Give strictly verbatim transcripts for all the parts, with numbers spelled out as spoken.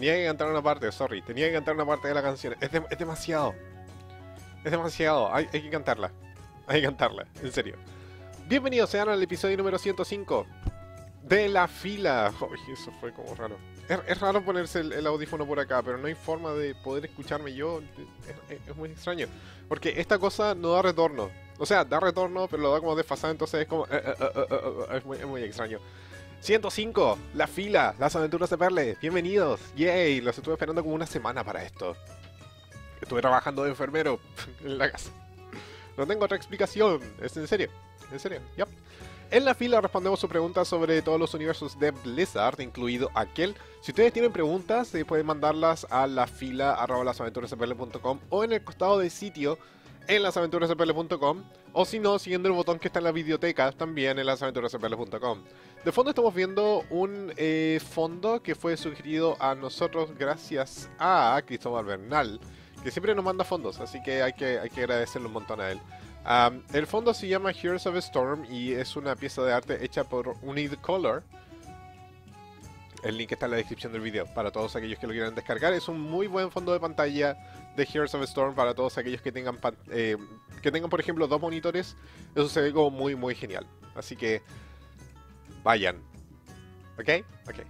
Tenía que cantar una parte, sorry. Tenía que cantar una parte de la canción. Es, de- es demasiado. Es demasiado. Hay, hay que cantarla. Hay que cantarla, en serio. Bienvenidos sean al episodio número ciento cinco de La Fila. Uy, eso fue como raro. Es, es raro ponerse el, el audífono por acá, pero no hay forma de poder escucharme yo. Es, es- es muy extraño. Porque esta cosa no da retorno. O sea, da retorno, pero lo da como desfasado, entonces es como... eh, eh, eh, eh, eh, eh, es, muy, es muy extraño. ciento cinco, La Fila, las aventuras de Perle. Bienvenidos. Yay, los estuve esperando como una semana para esto. Estuve trabajando de enfermero en la casa. No tengo otra explicación. Es en serio. En serio. Yep. En La Fila respondemos sus preguntas sobre todos los universos de Blizzard, incluido aquel. Si ustedes tienen preguntas, eh, pueden mandarlas a lafila arroba lasaventurasdeperle punto com o en el costado del sitio en lasaventurasdeperle punto com, o si no, siguiendo el botón que está en la videoteca también en lasaventurasdeperle punto com. De fondo estamos viendo un eh, fondo que fue sugerido a nosotros gracias a Cristóbal Bernal, que siempre nos manda fondos, así que hay que, hay que agradecerle un montón a él. Um, el fondo se llama Heroes of Storm y es una pieza de arte hecha por Unid Color. El link está en la descripción del video para todos aquellos que lo quieran descargar. Es un muy buen fondo de pantalla de Heroes of Storm para todos aquellos que tengan, eh, que tengan por ejemplo, dos monitores. Eso se ve como muy, muy genial. Así que vayan. ¿Ok? Ok.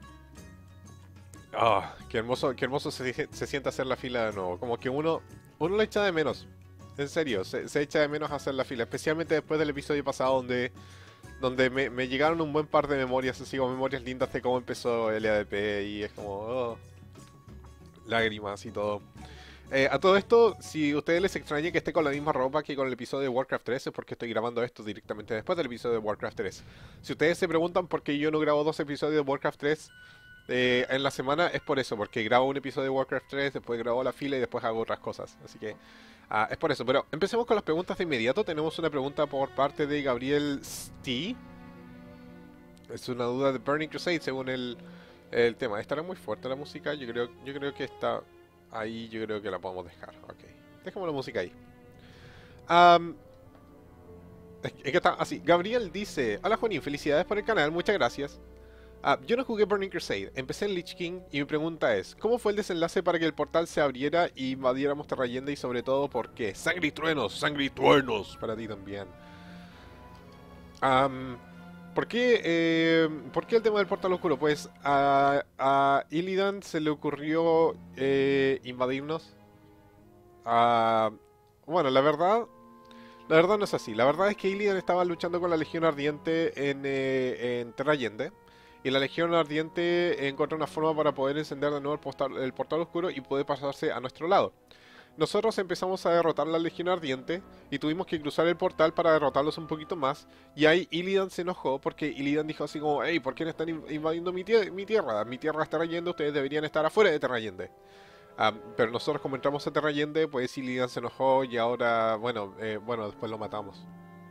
Oh, qué hermoso, qué hermoso se, se siente hacer la fila de nuevo. Como que uno, uno lo echa de menos. En serio, se, se echa de menos hacer la fila. Especialmente después del episodio pasado donde, donde me, me llegaron un buen par de memorias, así como memorias lindas de cómo empezó L A D P y es como... oh, lágrimas y todo. Eh, a todo esto, si a ustedes les extraña que esté con la misma ropa que con el episodio de Warcraft tres, es porque estoy grabando esto directamente después del episodio de Warcraft tres. Si ustedes se preguntan por qué yo no grabo dos episodios de Warcraft tres eh, en la semana, es por eso, porque grabo un episodio de Warcraft tres, después grabo la fila y después hago otras cosas. Así que ah, es por eso. Pero empecemos con las preguntas de inmediato. Tenemos una pregunta por parte de Gabriel Stee. Es una duda de Burning Crusade según el, el tema. ¿Estará muy fuerte la música? Yo creo, yo creo que está ahí, yo creo que la podemos dejar. Ok. Dejemos la música ahí. Am, es, es que está así. Gabriel dice: Hola Juanín, felicidades por el canal, muchas gracias. Ah, yo no jugué Burning Crusade, empecé en Lich King y mi pregunta es: ¿cómo fue el desenlace para que el portal se abriera y invadiéramos Terrayende y sobre todo por qué? ¡Sangre y truenos! ¡Sangre y truenos! Para ti también. Am, ¿por qué, eh, ¿por qué el tema del portal oscuro? Pues a, a Illidan se le ocurrió eh, invadirnos. Ah, bueno, la verdad, la verdad no es así. La verdad es que Illidan estaba luchando con la Legión Ardiente en, eh, en Terrayende. Y la Legión Ardiente encontró una forma para poder encender de nuevo el portal, el portal oscuro y poder pasarse a nuestro lado. Nosotros empezamos a derrotar la Legión Ardiente y tuvimos que cruzar el portal para derrotarlos un poquito más. Y ahí Illidan se enojó porque Illidan dijo así como: hey, ¿por qué no están invadiendo mi, tie mi tierra? Mi tierra está Terrayende, ustedes deberían estar afuera de Terrayende. Um, pero nosotros como entramos a Terrayende, pues Illidan se enojó y ahora, bueno, eh, bueno, después lo matamos.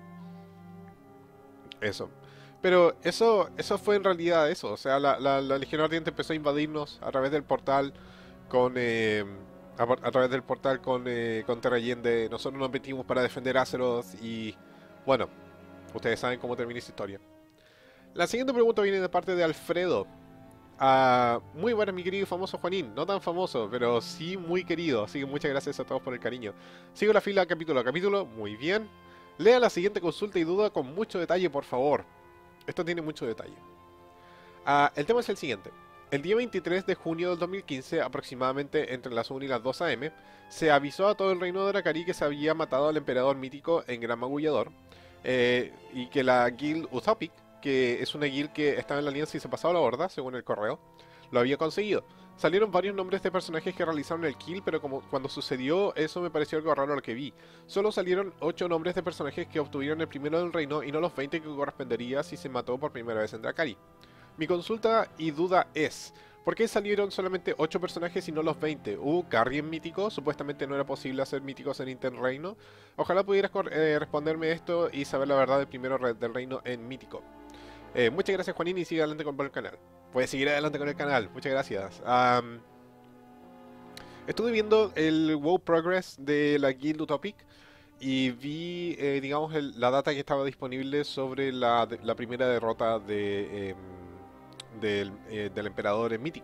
Eso. Pero eso, eso fue en realidad eso. O sea, la, la, la Legión Ardiente empezó a invadirnos a través del portal con... Eh, a, a, través del portal con, eh, con Terrayende. Nosotros nos metimos para defender Azeroth y... bueno, ustedes saben cómo termina esa historia. La siguiente pregunta viene de parte de Alfredo. Uh, muy bueno, mi querido y famoso Juanín. No tan famoso, pero sí muy querido. Así que muchas gracias a todos por el cariño. Sigo la fila capítulo a capítulo. Muy bien. Lea la siguiente consulta y duda con mucho detalle, por favor. Esto tiene mucho detalle. Uh, el tema es el siguiente. El día veintitrés de junio del dos mil quince, aproximadamente entre las una y las dos a eme, se avisó a todo el reino de Aracari que se había matado al emperador mítico en Gran Magullador, eh, y que la guild Utopic, que es una guild que estaba en la alianza y se pasaba a la horda, según el correo, lo había conseguido. Salieron varios nombres de personajes que realizaron el kill, pero como cuando sucedió eso me pareció algo raro lo que vi. Solo salieron ocho nombres de personajes que obtuvieron el primero del reino y no los veinte que correspondería si se mató por primera vez en Dracari. Mi consulta y duda es: ¿por qué salieron solamente ocho personajes y no los veinte? ¿Hubo carry en mítico? Supuestamente no era posible hacer míticos en Interreino. Ojalá pudieras eh, responderme esto y saber la verdad del primero del reino en mítico. Eh, muchas gracias Juanín y sigue adelante con el canal. Puedes seguir adelante con el canal, muchas gracias. Um, estuve viendo el WoW Progress de la Guild Utopic y vi, eh, digamos, el, la data que estaba disponible sobre la, la primera derrota de, eh, del, eh, del emperador mítico,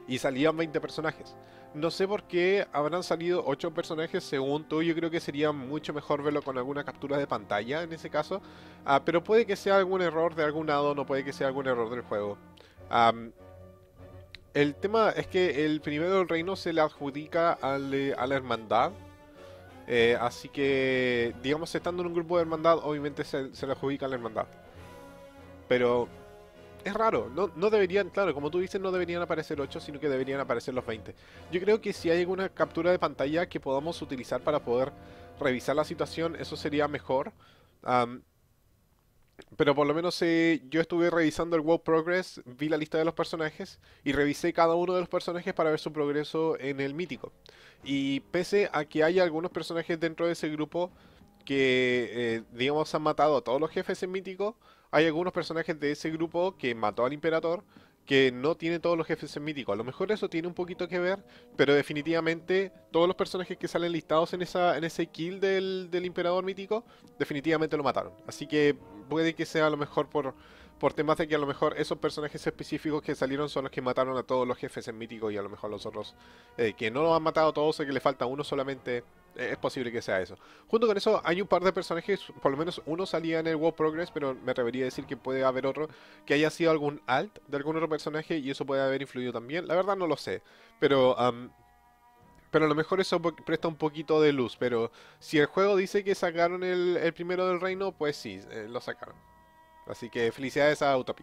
y salían veinte personajes. No sé por qué habrán salido ocho personajes según tú. Yo creo que sería mucho mejor verlo con alguna captura de pantalla en ese caso. Ah, pero puede que sea algún error de algún lado, no puede que sea algún error del juego. Am, el tema es que el primero del reino se le adjudica al, eh, a la hermandad. Eh, así que, digamos, estando en un grupo de hermandad, obviamente se, se le adjudica a la hermandad. Pero es raro, no, no deberían, claro, como tú dices, no deberían aparecer ocho, sino que deberían aparecer los veinte. Yo creo que si hay alguna captura de pantalla que podamos utilizar para poder revisar la situación, eso sería mejor. Am, pero por lo menos eh, yo estuve revisando el WoW Progress, vi la lista de los personajes y revisé cada uno de los personajes para ver su progreso en el mítico. Y pese a que hay algunos personajes dentro de ese grupo que, eh, digamos, han matado a todos los jefes en mítico, hay algunos personajes de ese grupo que mató al Imperator que no tiene todos los jefes en mítico. A lo mejor eso tiene un poquito que ver, pero definitivamente todos los personajes que salen listados en esa en ese kill del, del Imperador mítico, definitivamente lo mataron. Así que puede que sea a lo mejor por, por temas de que a lo mejor esos personajes específicos que salieron son los que mataron a todos los jefes en mítico y a lo mejor los otros eh, que no los han matado a todos o que le falta uno solamente. eh, Es posible que sea eso. Junto con eso hay un par de personajes, por lo menos uno salía en el WoW Progress, pero me atrevería a decir que puede haber otro que haya sido algún alt de algún otro personaje y eso puede haber influido también. La verdad no lo sé, pero am, pero a lo mejor eso po- presta un poquito de luz. Pero si el juego dice que sacaron el, el primero del reino, pues sí, eh, lo sacaron. Así que felicidades a Utopia.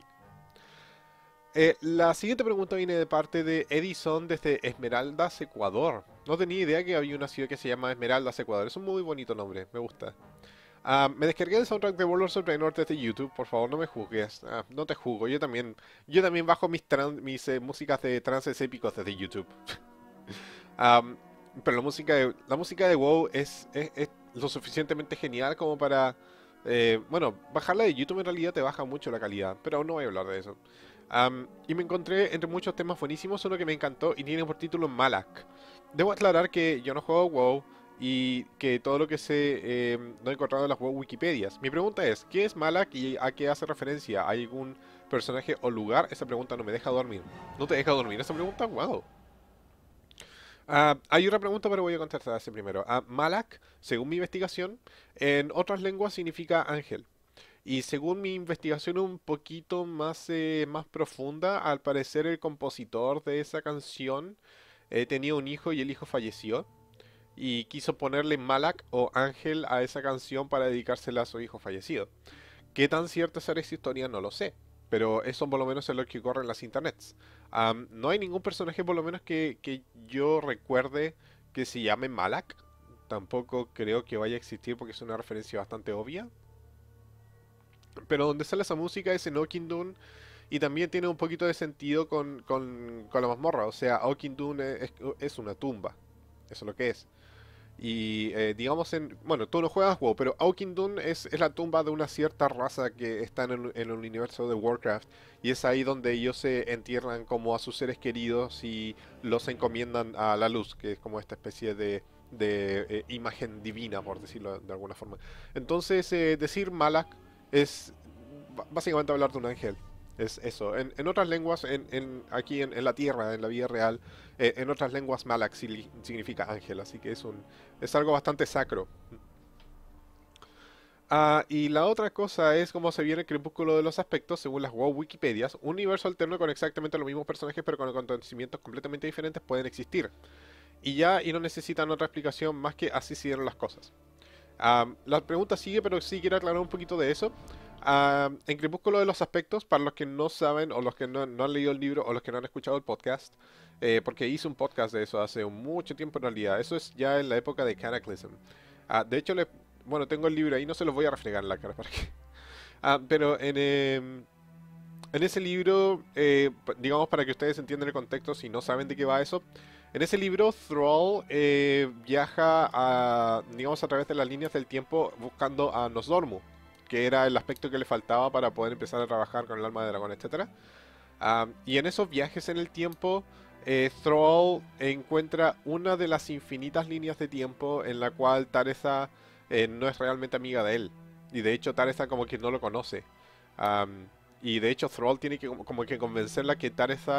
Eh, la siguiente pregunta viene de parte de Edison desde Esmeraldas, Ecuador. No tenía idea que había una ciudad que se llama Esmeraldas, Ecuador. Es un muy bonito nombre, me gusta. Ah, me descargué el soundtrack de Warlords of Draenor desde YouTube, por favor no me juzgues. Ah, no te juzgo, yo también, yo también bajo mis, tran- mis eh, músicas de trances épicos desde YouTube. Am, pero la música de, la música de WoW es, es, es lo suficientemente genial como para... eh, bueno, bajarla de YouTube en realidad te baja mucho la calidad, pero aún no voy a hablar de eso. Am, y me encontré entre muchos temas buenísimos uno que me encantó y tiene por título Malak. Debo aclarar que yo no juego WoW y que todo lo que sé eh, no he encontrado en las WoW Wikipedias. Mi pregunta es, ¿qué es Malak y a qué hace referencia? ¿Hay algún personaje o lugar? Esa pregunta no me deja dormir. ¿No te deja dormir esa pregunta? ¡Wow! Ah, hay otra pregunta, pero voy a contestar ese primero. Ah, Malak, según mi investigación, en otras lenguas significa ángel. Y según mi investigación un poquito más, eh, más profunda, al parecer el compositor de esa canción eh, tenía un hijo y el hijo falleció. Y quiso ponerle Malak o ángel a esa canción para dedicársela a su hijo fallecido. ¿Qué tan cierta será esa historia? No lo sé. Pero eso por lo menos es lo que corre en las internets. Am, no hay ningún personaje por lo menos que, que yo recuerde que se llame Malak. Tampoco creo que vaya a existir porque es una referencia bastante obvia. Pero donde sale esa música es en Oakindun y también tiene un poquito de sentido con, con, con la mazmorra. O sea, Oakindun es, es una tumba. Eso es lo que es. Y eh, digamos en... Bueno, tú no juegas WoW, pero Aukindun es, es la tumba de una cierta raza que está en el, en el universo de Warcraft. Y es ahí donde ellos se entierran como a sus seres queridos y los encomiendan a la luz, que es como esta especie de, de eh, imagen divina, por decirlo de alguna forma. Entonces, eh, decir Malak es b- básicamente hablar de un ángel. Es eso. En, en otras lenguas, en, en- aquí en, en la Tierra, en la vida real, eh, en otras lenguas Malak sigli- significa ángel, así que es un, es algo bastante sacro. Ah, y la otra cosa es cómo se viene el crepúsculo de los aspectos según las WoW Wikipedias. Un universo alterno con exactamente los mismos personajes pero con acontecimientos completamente diferentes pueden existir. Y ya, y no necesitan otra explicación más que así se dieron las cosas. Ah, la pregunta sigue, pero sí quiero aclarar un poquito de eso. Ah, en Crepúsculo de los Aspectos, para los que no saben, o los que no, no han leído el libro, o los que no han escuchado el podcast, eh, porque hice un podcast de eso hace mucho tiempo en realidad. Eso es ya en la época de Cataclysm. Ah, de hecho, le, bueno, tengo el libro ahí, no se los voy a refregar en la cara para que. Ah, pero en, em, en ese libro, eh, pa- digamos para que ustedes entiendan el contexto, si no saben de qué va eso, en ese libro Thrall eh, viaja a, digamos, a través de las líneas del tiempo buscando a Nosdormu, que era el aspecto que le faltaba para poder empezar a trabajar con el alma de dragón, etcétera. Ah, y en esos viajes en el tiempo, eh, Thrall encuentra una de las infinitas líneas de tiempo en la cual Tareza eh, no es realmente amiga de él. Y de hecho Tareza como que no lo conoce. Am, y de hecho Thrall tiene que como, como que convencerla que Tareza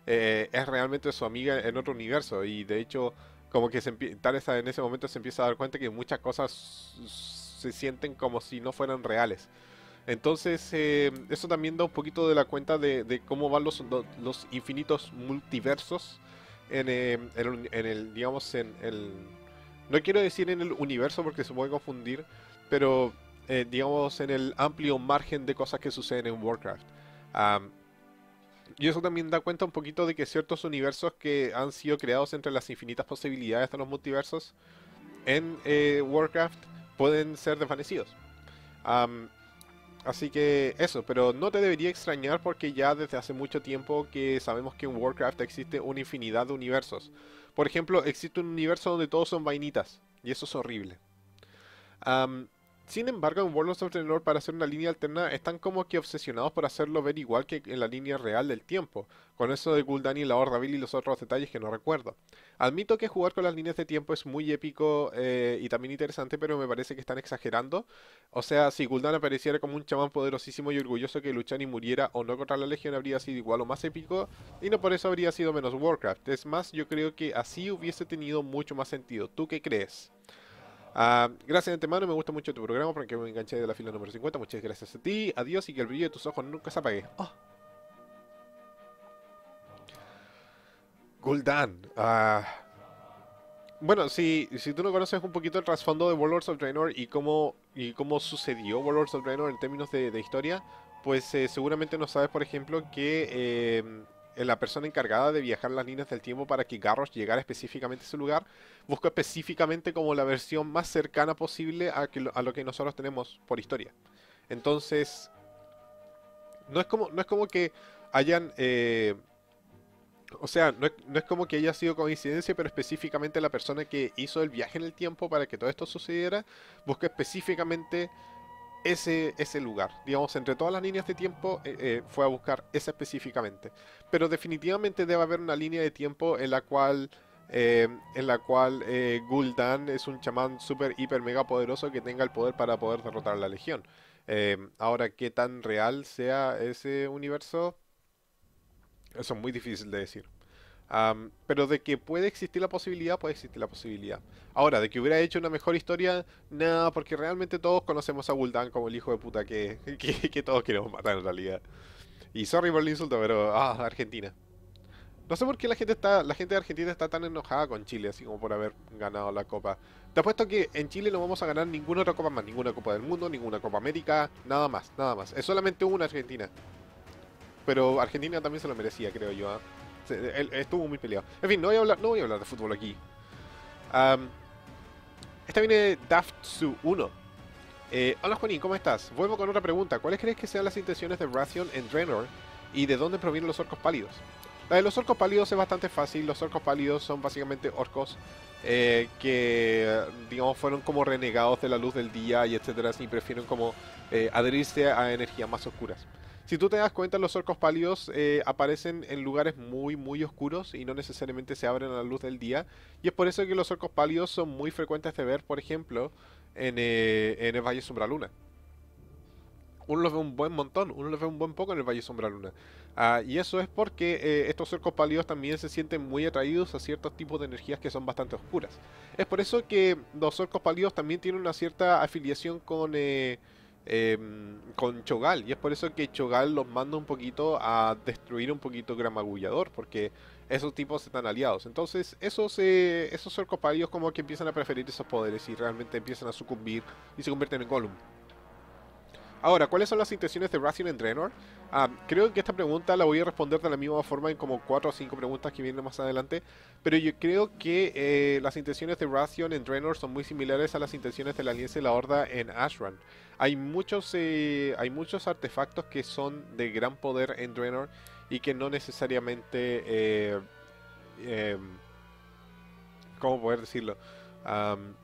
eh, es realmente su amiga en otro universo. Y de hecho, como que se empie- tal vez en ese momento se empieza a dar cuenta que muchas cosas se sienten como si no fueran reales. Entonces, eh, eso también da un poquito de la cuenta de, de cómo van los, lo- los infinitos multiversos en, eh, en el, en el, digamos, en el... No quiero decir en el universo porque se puede confundir, pero eh, digamos en el amplio margen de cosas que suceden en Warcraft. Am, y eso también da cuenta un poquito de que ciertos universos que han sido creados entre las infinitas posibilidades de los multiversos en eh, Warcraft pueden ser desvanecidos. Am, Así que eso, pero no te debería extrañar porque ya desde hace mucho tiempo que sabemos que en Warcraft existe una infinidad de universos. Por ejemplo, existe un universo donde todos son vainitas, y eso es horrible. Am, Sin embargo, en World of Draenor, para hacer una línea alterna, están como que obsesionados por hacerlo ver igual que en la línea real del tiempo, con eso de Gul'dan y la Horda Vil y los otros detalles que no recuerdo. Admito que jugar con las líneas de tiempo es muy épico eh, y también interesante, pero me parece que están exagerando. O sea, si Gul'dan apareciera como un chamán poderosísimo y orgulloso que luchara y muriera o no contra la Legión, habría sido igual o más épico, y no por eso habría sido menos Warcraft. Es más, yo creo que así hubiese tenido mucho más sentido. ¿Tú qué crees? Ah, gracias de antemano, me gusta mucho tu programa porque me enganché de la fila número cincuenta. Muchas gracias a ti, adiós y que el brillo de tus ojos nunca se apague. Oh, Gul'dan. Ah, bueno, si, si tú no conoces un poquito el trasfondo de Warlords of Draenor y cómo, y cómo sucedió Warlords of Draenor en términos de, de historia, pues eh, seguramente no sabes, por ejemplo, que eh, la persona encargada de viajar las líneas del tiempo para que Garrosh llegara específicamente a ese lugar, buscó específicamente como la versión más cercana posible a, que lo, a lo que nosotros tenemos por historia. Entonces, no es como, no es como que hayan... eh, o sea, no es, no es como que haya sido coincidencia, pero específicamente la persona que hizo el viaje en el tiempo para que todo esto sucediera, buscó específicamente ese, ese lugar. Digamos, entre todas las líneas de tiempo, eh, eh, fue a buscar esa específicamente. Pero definitivamente debe haber una línea de tiempo en la cual, eh, en la cual eh, Gul'dan es un chamán super, hiper, mega poderoso que tenga el poder para poder derrotar a la Legión. Eh, ahora, qué tan real sea ese universo, eso es muy difícil de decir. Am, pero de que puede existir la posibilidad, puede existir la posibilidad. Ahora, de que hubiera hecho una mejor historia, nada, porque realmente todos conocemos a Gul'dan como el hijo de puta que, que, que todos queremos matar en realidad. Y sorry por el insulto, pero ah, Argentina. No sé por qué la gente está, la gente de Argentina está tan enojada con Chile, así como por haber ganado la Copa. Te apuesto que en Chile no vamos a ganar ninguna otra Copa más, ninguna Copa del Mundo, ninguna Copa América, nada más, nada más. Es solamente una Argentina. Pero Argentina también se lo merecía, creo yo. ¿Ah? Se- él- Estuvo muy peleado. En fin, no voy a hablar, no voy a hablar de fútbol aquí. Am, esta viene de Daftsu uno. Eh, hola Juanín, ¿cómo estás? Vuelvo con otra pregunta. ¿Cuáles crees que sean las intenciones de Rathion en Draenor y de dónde provienen los orcos pálidos? La de los orcos pálidos es bastante fácil. Los orcos pálidos son básicamente orcos eh, que, digamos, fueron como renegados de la luz del día y etcétera, y prefieren como eh, adherirse a energías más oscuras. Si tú te das cuenta, los orcos pálidos eh, aparecen en lugares muy, muy oscuros y no necesariamente se abren a la luz del día. Y es por eso que los orcos pálidos son muy frecuentes de ver, por ejemplo, en, eh, en el Valle Sombraluna. Uno los ve un buen montón, uno los ve un buen poco en el Valle Sombraluna. Ah, y eso es porque eh, estos orcos pálidos también se sienten muy atraídos a ciertos tipos de energías que son bastante oscuras. Es por eso que los orcos pálidos también tienen una cierta afiliación con, eh, em, con Cho'Gall. Y es por eso que Cho'Gall los manda un poquito a destruir un poquito Gran Magullador, porque esos tipos están aliados. Entonces, esos, eh, esos orcos pálidos como que empiezan a preferir esos poderes y realmente empiezan a sucumbir y se convierten en Gollum. Ahora, ¿cuáles son las intenciones de Rathian en Draenor? Ah, creo que esta pregunta la voy a responder de la misma forma en como cuatro o cinco preguntas que vienen más adelante, pero yo creo que eh, las intenciones de Rathian en Draenor son muy similares a las intenciones de la Alianza y la Horda en Ashran. Hay muchos, eh, hay muchos artefactos que son de gran poder en Draenor y que no necesariamente, eh, eh, ¿cómo poder decirlo? Am,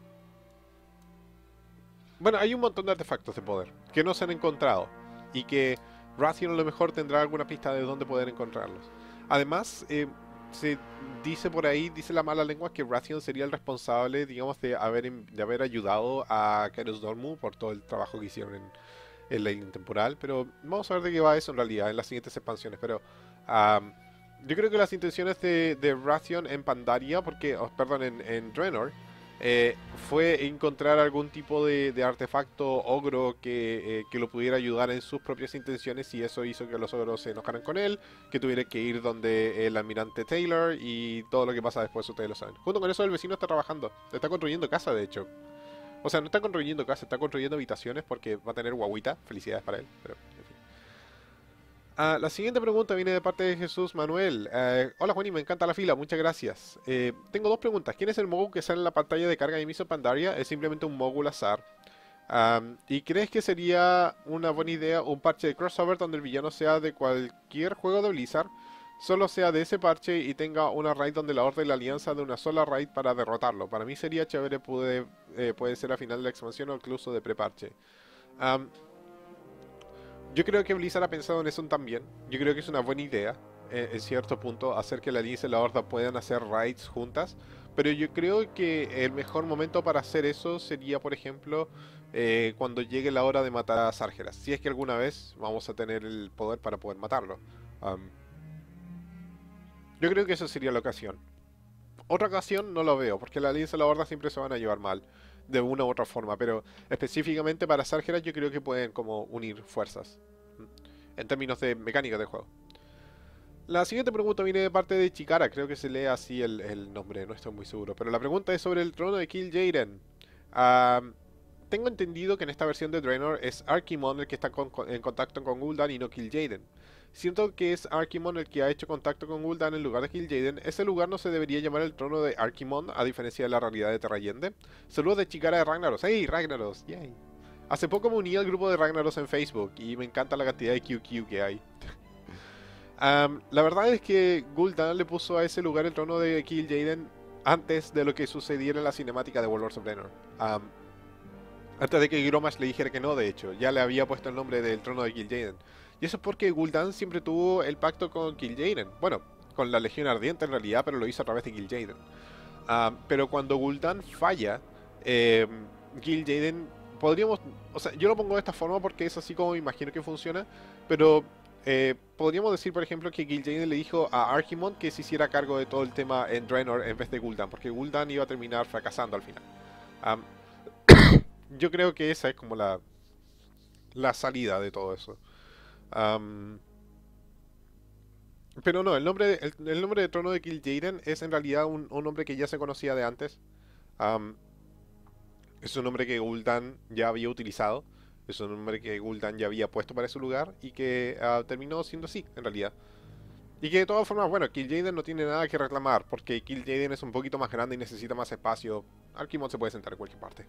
Bueno, hay un montón de artefactos de poder que no se han encontrado y que Rathian a lo mejor tendrá alguna pista de dónde poder encontrarlos. Además, eh, se dice por ahí, dice la mala lengua, que Rathian sería el responsable, digamos, de haber, em- de haber ayudado a Kairos Dormu por todo el trabajo que hicieron en, en la línea temporal. Pero vamos a ver de qué va eso en realidad en las siguientes expansiones. Pero yo creo que las intenciones de, de Rathion en Pandaria, porque, oh, perdón, en, en Draenor, eh, fue encontrar algún tipo de, de artefacto ogro que, eh, que lo pudiera ayudar en sus propias intenciones y eso hizo que los ogros se enojaran con él, que tuviera que ir donde el almirante Taylor y todo lo que pasa después ustedes lo saben. Junto con eso el vecino está trabajando, está construyendo casa de hecho. O sea, no está construyendo casa, está construyendo habitaciones porque va a tener guaguita, felicidades para él, pero en fin. Ah, la siguiente pregunta viene de parte de Jesús Manuel. Eh, Hola Juani, me encanta la fila, muchas gracias. Eh, tengo dos preguntas. ¿Quién es el mogul que sale en la pantalla de carga de Miso Pandaria? Es simplemente un mogul azar. Am, ¿y crees que sería una buena idea un parche de crossover donde el villano sea de cualquier juego de Blizzard? Solo sea de ese parche y tenga una raid donde la Horda y la Alianza de una sola raid para derrotarlo. Para mí sería chévere, puede, eh, puede ser a final de la expansión o incluso de preparche. Am, yo creo que Blizzard ha pensado en eso también. Yo creo que es una buena idea, eh, en cierto punto, hacer que la Alianza y la Horda puedan hacer raids juntas. Pero yo creo que el mejor momento para hacer eso sería, por ejemplo, eh, cuando llegue la hora de matar a Sargeras. Si es que alguna vez vamos a tener el poder para poder matarlo. Am, yo creo que esa sería la ocasión. Otra ocasión no lo veo, porque la Alianza y la Horda siempre se van a llevar mal, de una u otra forma. Pero específicamente para Sargeras yo creo que pueden como unir fuerzas, en términos de mecánica del juego. La siguiente pregunta viene de parte de Chikara, creo que se lee así el, el nombre, no estoy muy seguro. Pero la pregunta es sobre el trono de Kil'jaeden. Ah, tengo entendido que en esta versión de Draenor es Archimonde el que está con- con- en contacto con Gul'dan y no Kil'jaeden. Siento que es Archimonde el que ha hecho contacto con Gul'dan en lugar de Kil'jaeden. Ese lugar no se debería llamar el trono de Archimonde, a diferencia de la realidad de Terrayende. Saludos de Chikara de Ragnaros. ¡Hey, Ragnaros! ¡Yay! Hace poco me uní al grupo de Ragnaros en Facebook y me encanta la cantidad de Q Q que hay. Am, la verdad es que Gul'dan le puso a ese lugar el trono de Kil'jaeden antes de lo que sucediera en la cinemática de Warlords of Draenor. Am, antes de que Grommash le dijera que no, de hecho, ya le había puesto el nombre del trono de Kil'jaeden. Y eso es porque Gul'dan siempre tuvo el pacto con Kil'jaeden. Bueno, con la Legión Ardiente en realidad, pero lo hizo a través de Kil'jaeden. Am, pero cuando Gul'dan falla, eh, Kil'jaeden podríamos, o sea, yo lo pongo de esta forma porque es así como me imagino que funciona, pero eh, podríamos decir, por ejemplo, que Kil'jaeden le dijo a Archimonde que se hiciera cargo de todo el tema en Draenor en vez de Gul'dan, porque Gul'dan iba a terminar fracasando al final. Am, yo creo que esa es como la, la salida de todo eso. Am, pero no, el nombre, el, el nombre de trono de Kil'jaeden es en realidad un, un nombre que ya se conocía de antes. Am, es un nombre que Gul'dan ya había utilizado. Es un nombre que Gul'dan ya había puesto para ese lugar y que ah, terminó siendo así, en realidad. Y que de todas formas, bueno, Kil'jaeden no tiene nada que reclamar, porque Kil'jaeden es un poquito más grande y necesita más espacio. Archimonde se puede sentar en cualquier parte.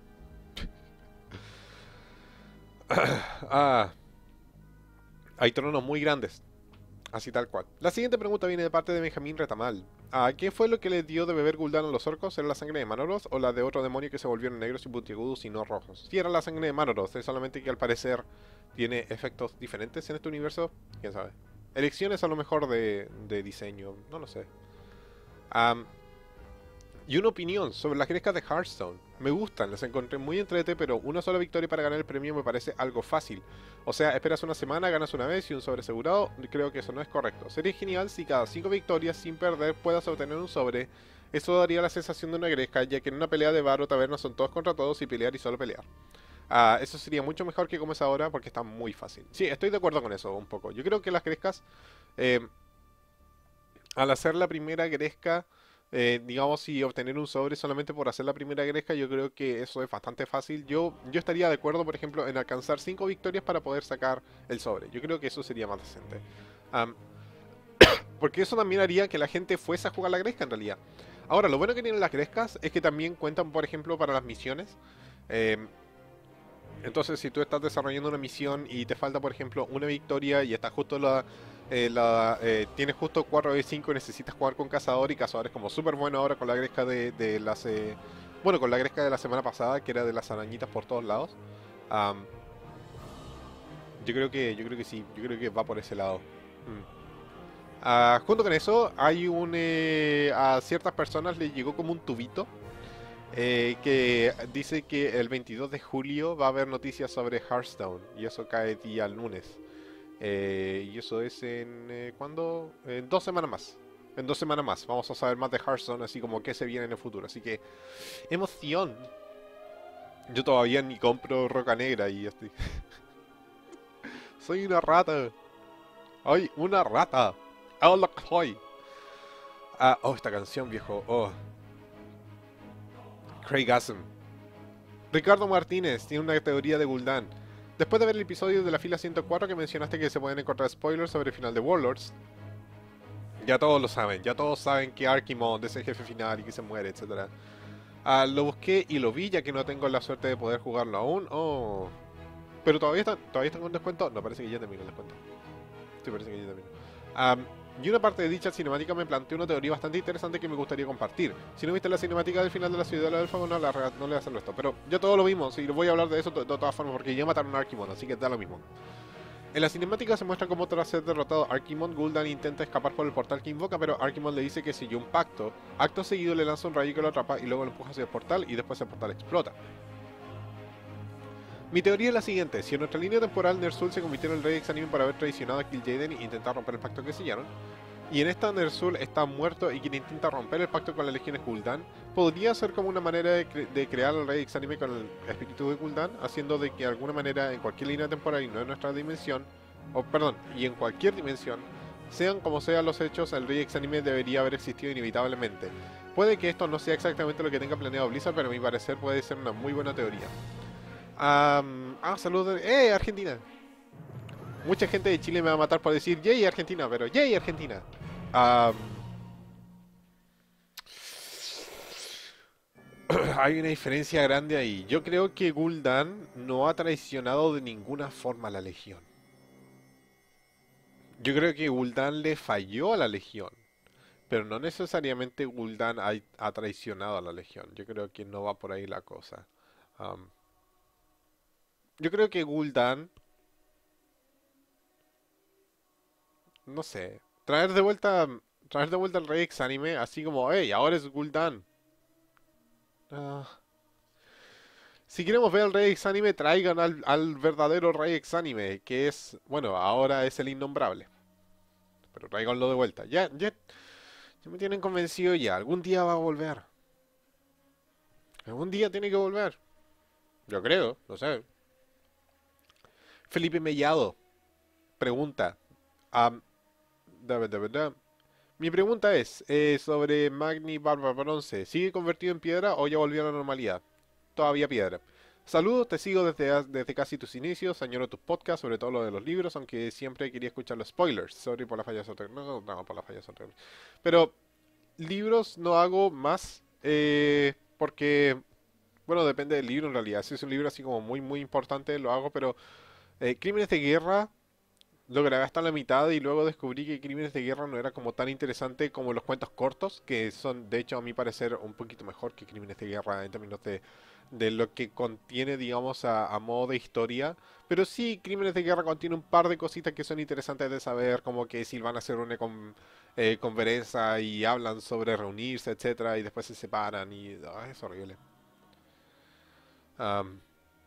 Ah, hay tronos muy grandes, así tal cual. La siguiente pregunta viene de parte de Benjamín Retamal. Ah, ¿qué fue lo que le dio de beber Gul'dan a los orcos? ¿Era la sangre de Manoroth o la de otro demonio que se volvieron negros y puntiagudos y no rojos? Sí, era la sangre de Manoroth, es solamente que al parecer tiene efectos diferentes en este universo. ¿Quién sabe? Elecciones a lo mejor de, de diseño, no lo sé. Am, y una opinión sobre las grescas de Hearthstone. Me gustan, las encontré muy entrete, pero una sola victoria para ganar el premio me parece algo fácil. O sea, esperas una semana, ganas una vez y un sobre asegurado. Creo que eso no es correcto. Sería genial si cada cinco victorias sin perder puedas obtener un sobre. Eso daría la sensación de una gresca, ya que en una pelea de bar o taberna son todos contra todos y pelear y solo pelear. Ah, eso sería mucho mejor que como es ahora porque está muy fácil. Sí, estoy de acuerdo con eso un poco. Yo creo que las grescas, eh, al hacer la primera gresca, eh, digamos, y obtener un sobre solamente por hacer la primera gresca, yo creo que eso es bastante fácil. Yo, yo estaría de acuerdo, por ejemplo, en alcanzar cinco victorias para poder sacar el sobre. Yo creo que eso sería más decente. Am, porque eso también haría que la gente fuese a jugar la gresca en realidad. Ahora, lo bueno que tienen las grescas es que también cuentan, por ejemplo, para las misiones. Em, entonces, si tú estás desarrollando una misión y te falta, por ejemplo, una victoria y estás justo la, eh, la eh, tienes justo cuatro de cinco y necesitas jugar con cazador y cazador es como súper bueno ahora con la gresca de, de las eh, bueno, con la gresca de la semana pasada que era de las arañitas por todos lados. Am, yo creo que yo creo que sí, yo creo que va por ese lado. Mm. Ah, junto con eso, hay un eh, a ciertas personas les llegó como un tubito eh, que dice que el veintidós de julio va a haber noticias sobre Hearthstone y eso cae día lunes. Eh, y eso es en... Eh, ¿cuándo? En dos semanas más. En dos semanas más. Vamos a saber más de Hearthstone, así como qué se viene en el futuro. Así que, emoción. Yo todavía ni compro roca negra y estoy... Soy una rata. ¡Ay, una rata! ¡Oh, lo que soy! Ah, oh, esta canción, viejo. Oh, Craigasm. Ricardo Martínez tiene una teoría de Gul'dan. Después de ver el episodio de la fila ciento cuatro que mencionaste que se pueden encontrar spoilers sobre el final de Warlords, ya todos lo saben, ya todos saben que Archimonde es el jefe final y que se muere, etcétera. Ah, lo busqué y lo vi ya que no tengo la suerte de poder jugarlo aún. Oh. Pero todavía están, todavía están con descuento. No, parece que ya terminó el descuento. Sí, parece que ya terminó. Um, y una parte de dicha cinemática me planteó una teoría bastante interesante que me gustaría compartir. Si no viste la cinemática del final de la ciudad del fuego, no, la, no le voy a hacerlo esto. Pero ya todo lo vimos y voy a hablar de eso de, de todas formas porque ya mataron a Archimonde, así que da lo mismo. En la cinemática se muestra cómo tras ser derrotado Archimonde, Gul'dan intenta escapar por el portal que invoca, pero Archimonde le dice que siguió un pacto. Acto seguido le lanza un rayo que lo atrapa y luego lo empuja hacia el portal y después el portal explota. Mi teoría es la siguiente: si en nuestra línea temporal Ner'zhul se convirtió en el rey exánime por haber traicionado a Kil'jaeden e intentar romper el pacto que sellaron, y en esta Ner'zhul está muerto y quien intenta romper el pacto con la legión es Gul'dan, podría ser como una manera de, cre de crear al rey exánime con el espíritu de Gul'dan, haciendo de que de alguna manera en cualquier línea temporal y no en nuestra dimensión, o perdón, y en cualquier dimensión, sean como sean los hechos, el rey exánime debería haber existido inevitablemente. Puede que esto no sea exactamente lo que tenga planeado Blizzard, pero a mi parecer puede ser una muy buena teoría. Um, ah, saludos. ¡Eh, Argentina! Mucha gente de Chile me va a matar por decir ¡Yay, Argentina! Pero ¡Yay, Argentina! Um, hay una diferencia grande ahí. Yo creo que Gul'dan no ha traicionado de ninguna forma a la Legión. Yo creo que Gul'dan le falló a la Legión. Pero no necesariamente Gul'dan ha, ha traicionado a la Legión. Yo creo que no va por ahí la cosa. Um, yo creo que Gul'dan... No sé. Traer de vuelta... Traer de vuelta al rey exánime, así como, hey, ahora es Gul'dan. Ah. Si queremos ver al rey exánime, traigan al, al verdadero rey exánime, que es, bueno, ahora es el innombrable. Pero tráiganlo de vuelta. Ya, ya, ya me tienen convencido ya. Algún día va a volver. Algún día tiene que volver. Yo creo, no sé. Felipe Mellado pregunta. Um, da, da, da, da. Mi pregunta es eh, sobre Magni Barba Bronce. ¿Sigue convertido en piedra o ya volvió a la normalidad? Todavía piedra. Saludos, te sigo desde, desde casi tus inicios, añoro tus podcasts, sobre todo lo de los libros, aunque siempre quería escuchar los spoilers. Sorry por la falla sorteo. No, no, por la falla sorteo. Pero libros no hago más eh, porque, bueno, depende del libro en realidad. Si es un libro así como muy, muy importante, lo hago, pero eh, Crímenes de Guerra lo grabé hasta la mitad y luego descubrí que Crímenes de Guerra no era como tan interesante como los cuentos cortos, que son de hecho a mi parecer un poquito mejor que Crímenes de Guerra en términos de, de lo que contiene, digamos, a, a modo de historia. Pero sí, Crímenes de Guerra contiene un par de cositas que son interesantes de saber, como que si van a hacer una con, eh, conferencia y hablan sobre reunirse, etcétera, y después se separan y ah, es horrible. Am,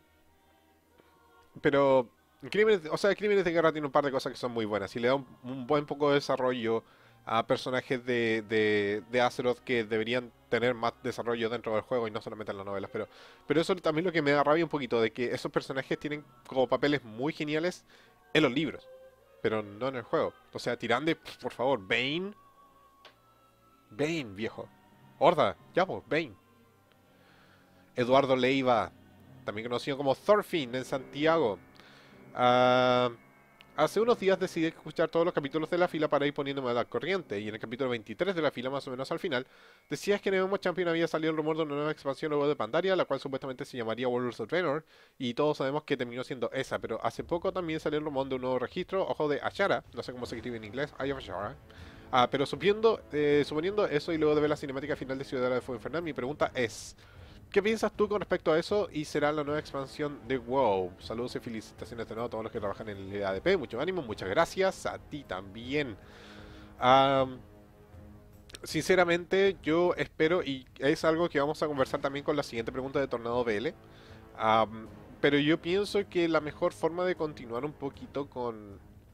pero Crímenes, o sea, Crímenes de Guerra tiene un par de cosas que son muy buenas y le da un, un buen poco de desarrollo a personajes de, de, de Azeroth que deberían tener más desarrollo dentro del juego y no solamente en las novelas. Pero, pero eso también lo que me da rabia un poquito, de que esos personajes tienen como papeles muy geniales en los libros, pero no en el juego. O sea, Tirande, por favor, Bane, Bane, viejo. Horda, ya pues, Bane. Eduardo Leiva, también conocido como Thorfinn en Santiago. Ah, hace unos días decidí escuchar todos los capítulos de la fila para ir poniéndome al corriente, y en el capítulo veintitrés de la fila, más o menos al final, decías que en Nemo Champion había salido el rumor de una nueva expansión luego de Pandaria, la cual supuestamente se llamaría Warlords of Draenor, y todos sabemos que terminó siendo esa, pero hace poco también salió el rumor de un nuevo registro, ojo de Ashara, no sé cómo se escribe en inglés, Eye of Ashara. Ah, pero supiendo, eh, suponiendo eso y luego de ver la cinemática final de Ciudadela de Fuego Infernal, mi pregunta es... ¿Qué piensas tú con respecto a eso y será la nueva expansión de WoW? Saludos y felicitaciones de nuevo a todos los que trabajan en el A D P. Mucho ánimo, muchas gracias. A ti también. Um, sinceramente, yo espero, y es algo que vamos a conversar también con la siguiente pregunta de Tornado B L. Um, pero yo pienso que la mejor forma de continuar un poquito con,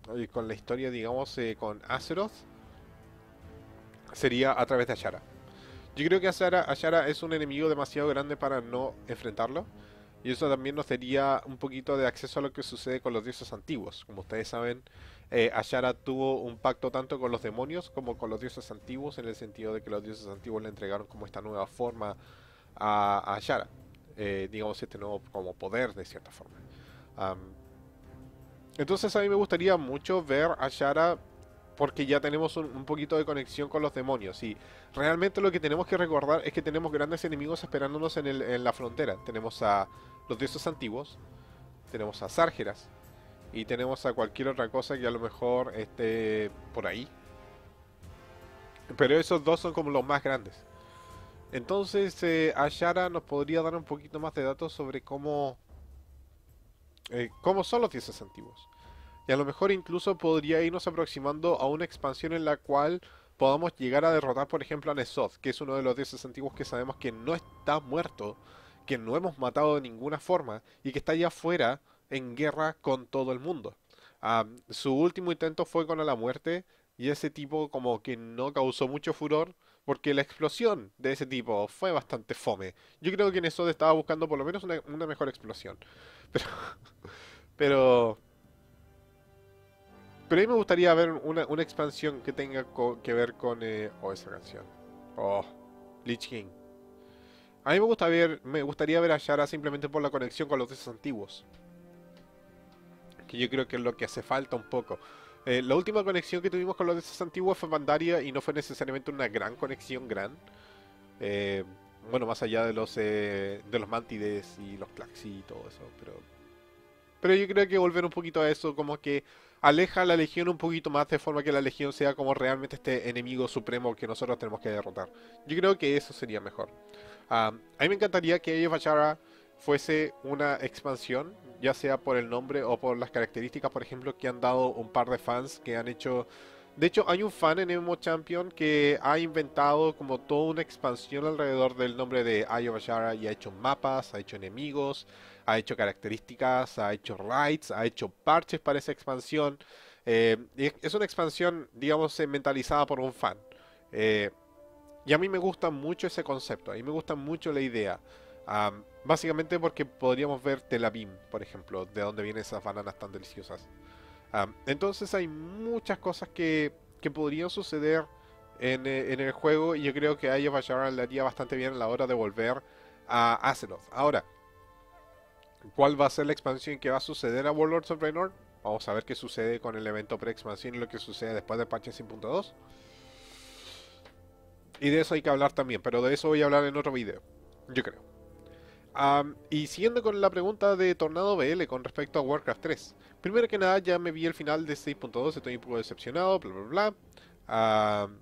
y con la historia, digamos, eh, con Azeroth, sería a través de Ashara. Yo creo que Ashara, Ashara es un enemigo demasiado grande para no enfrentarlo. Y eso también nos daría un poquito de acceso a lo que sucede con los dioses antiguos. Como ustedes saben, eh, Ashara tuvo un pacto tanto con los demonios como con los dioses antiguos, en el sentido de que los dioses antiguos le entregaron como esta nueva forma a, a Ashara. Eh, digamos, este nuevo como poder de cierta forma. Am, entonces a mí me gustaría mucho ver a Ashara porque ya tenemos un, un poquito de conexión con los demonios. Y realmente lo que tenemos que recordar es que tenemos grandes enemigos esperándonos en, el- en la frontera. Tenemos a los dioses antiguos, tenemos a Sárgeras y tenemos a cualquier otra cosa que a lo mejor esté por ahí. Pero esos dos son como los más grandes. Entonces, eh, Ashara nos podría dar un poquito más de datos sobre cómo, eh, cómo son los dioses antiguos. Y a lo mejor incluso podría irnos aproximando a una expansión en la cual podamos llegar a derrotar, por ejemplo, a Nesoth, que es uno de los dioses antiguos que sabemos que no está muerto, que no hemos matado de ninguna forma y que está allá afuera en guerra con todo el mundo. Ah, su último intento fue con la muerte y ese tipo como que no causó mucho furor porque la explosión de ese tipo fue bastante fome. Yo creo que Nesoth estaba buscando por lo menos una, una mejor explosión. Pero, pero Pero a mí me gustaría ver una, una expansión que tenga co- que ver con... eh, oh, esa canción. Oh, Lich King. A mí me gusta ver, me gustaría ver a Yara simplemente por la conexión con los dioses antiguos. Que yo creo que es lo que hace falta un poco. Eh, la última conexión que tuvimos con los dioses antiguos fue Pandaria y no fue necesariamente una gran conexión, gran. Eh, bueno, más allá de los eh, de los Mantides y los Claxi y todo eso, pero Pero yo creo que volver un poquito a eso, como que aleja a la Legión un poquito más de forma que la Legión sea como realmente este enemigo supremo que nosotros tenemos que derrotar. Yo creo que eso sería mejor. Ah, a mí me encantaría que Age of Ashara fuese una expansión, ya sea por el nombre o por las características, por ejemplo, que han dado un par de fans que han hecho... De hecho, hay un fan en M M O Champion que ha inventado como toda una expansión alrededor del nombre de Age of Ashara y ha hecho mapas, ha hecho enemigos, ha hecho características, ha hecho raids, ha hecho parches para esa expansión. Eh, y es es una expansión, digamos, eh, mentalizada por un fan. Eh, y a mí me gusta mucho ese concepto, a mí me gusta mucho la idea. Am, básicamente porque podríamos ver Tel Aviv, por ejemplo, de donde vienen esas bananas tan deliciosas. Am, entonces hay muchas cosas que, que podrían suceder en, eh, en el juego y yo creo que a ellos Bashar le haría bastante bien a la hora de volver a Azeroth. Ahora, ¿cuál va a ser la expansión que va a suceder a Warlords of Draenor? Vamos a ver qué sucede con el evento pre-expansión y lo que sucede después de patch cinco punto dos. Y de eso hay que hablar también, pero de eso voy a hablar en otro video, yo creo. Am, y siguiendo con la pregunta de Tornado B L con respecto a Warcraft tres. Primero que nada, ya me vi el final de seis punto dos, estoy un poco decepcionado, bla bla bla. Am,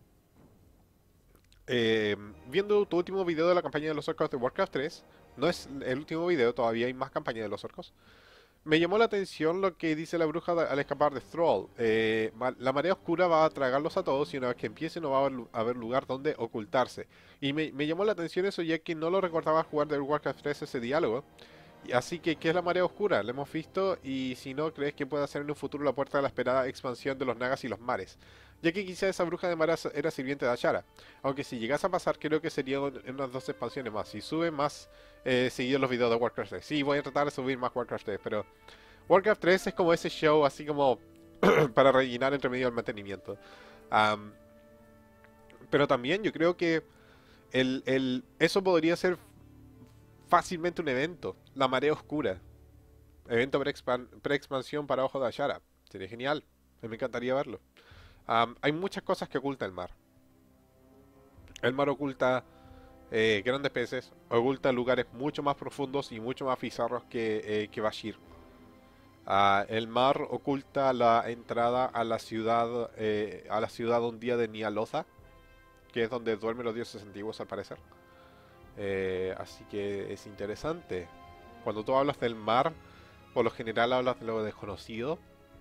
eh, viendo tu último video de la campaña de los orcos de Warcraft tres, no es el último video, todavía hay más campaña de los orcos. Me llamó la atención lo que dice la bruja da- al escapar de Thrall. Eh, ma- la marea oscura va a tragarlos a todos y una vez que empiece no va a haber, lu- haber lugar donde ocultarse. Y me, me llamó la atención eso ya que no lo recordaba jugar del Warcraft tres ese diálogo. Y así que, ¿qué es la marea oscura? La hemos visto y si no, ¿crees que pueda ser en un futuro la puerta de la esperada expansión de los Nagas y los mares? Ya que quizá esa bruja de mares era sirviente de Ashara. Aunque si llegase a pasar, creo que sería un- en unas dos expansiones más. Si sube más eh, seguido los videos de Warcraft tres. Sí, voy a tratar de subir más Warcraft tres, pero Warcraft tres es como ese show así como para rellenar entre medio del mantenimiento. Am, pero también yo creo que el, el- eso podría ser fácilmente un evento. La marea oscura. Evento pre-expan- pre-expansión para Ojo de Ashara. Sería genial. A mí me encantaría verlo. Am, hay muchas cosas que oculta el mar. El mar oculta eh, grandes peces, oculta lugares mucho más profundos y mucho más bizarros que, eh, que Bashir. Ah, el mar oculta la entrada a la ciudad, eh, a la ciudad un día de Nialoza, que es donde duermen los dioses antiguos al parecer. Eh, así que es interesante. Cuando tú hablas del mar, por lo general hablas de lo desconocido.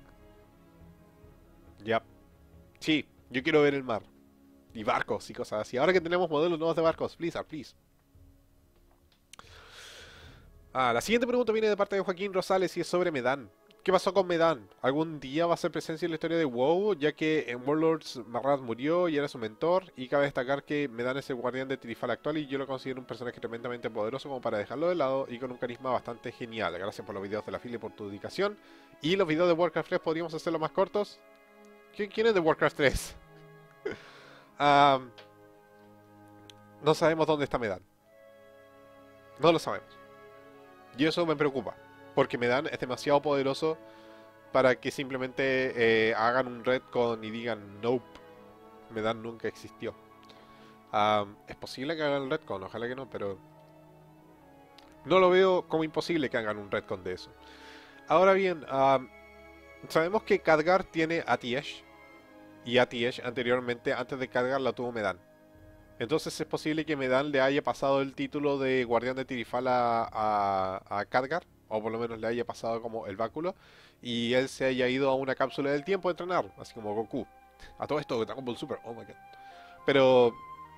Ya, sí, yo quiero ver el mar. Y barcos y cosas así. Ahora que tenemos modelos nuevos de barcos, please, please. Ah, la siguiente pregunta viene de parte de Joaquín Rosales y es sobre Medan. ¿Qué pasó con Medan? ¿Algún día va a ser presencia en la historia de WoW? Ya que en Warlords Marrad murió y era su mentor. Y cabe destacar que Medan es el guardián de Tirifal actual y yo lo considero un personaje tremendamente poderoso como para dejarlo de lado y con un carisma bastante genial. Gracias por los videos de la fila y por tu dedicación. Y los videos de Warcraft tres podríamos hacerlos más cortos. ¿Quién, quién es de Warcraft tres? um, no sabemos dónde está Medan. No lo sabemos. Y eso me preocupa. Porque Medan es demasiado poderoso para que simplemente eh, hagan un retcon y digan nope, Medan nunca existió. Um, es posible que hagan el retcon, ojalá que no, pero no lo veo como imposible que hagan un retcon de eso. Ahora bien, um, sabemos que Khadgar tiene Atiesh y Atiesh anteriormente, antes de Khadgar, la tuvo Medan. Entonces es posible que Medan le haya pasado el título de guardián de Tirifal a, a, a Khadgar, o por lo menos le haya pasado como el báculo, y él se haya ido a una cápsula del tiempo a entrenar, así como Goku. A todo esto, Dragon Ball Super, oh my god. Pero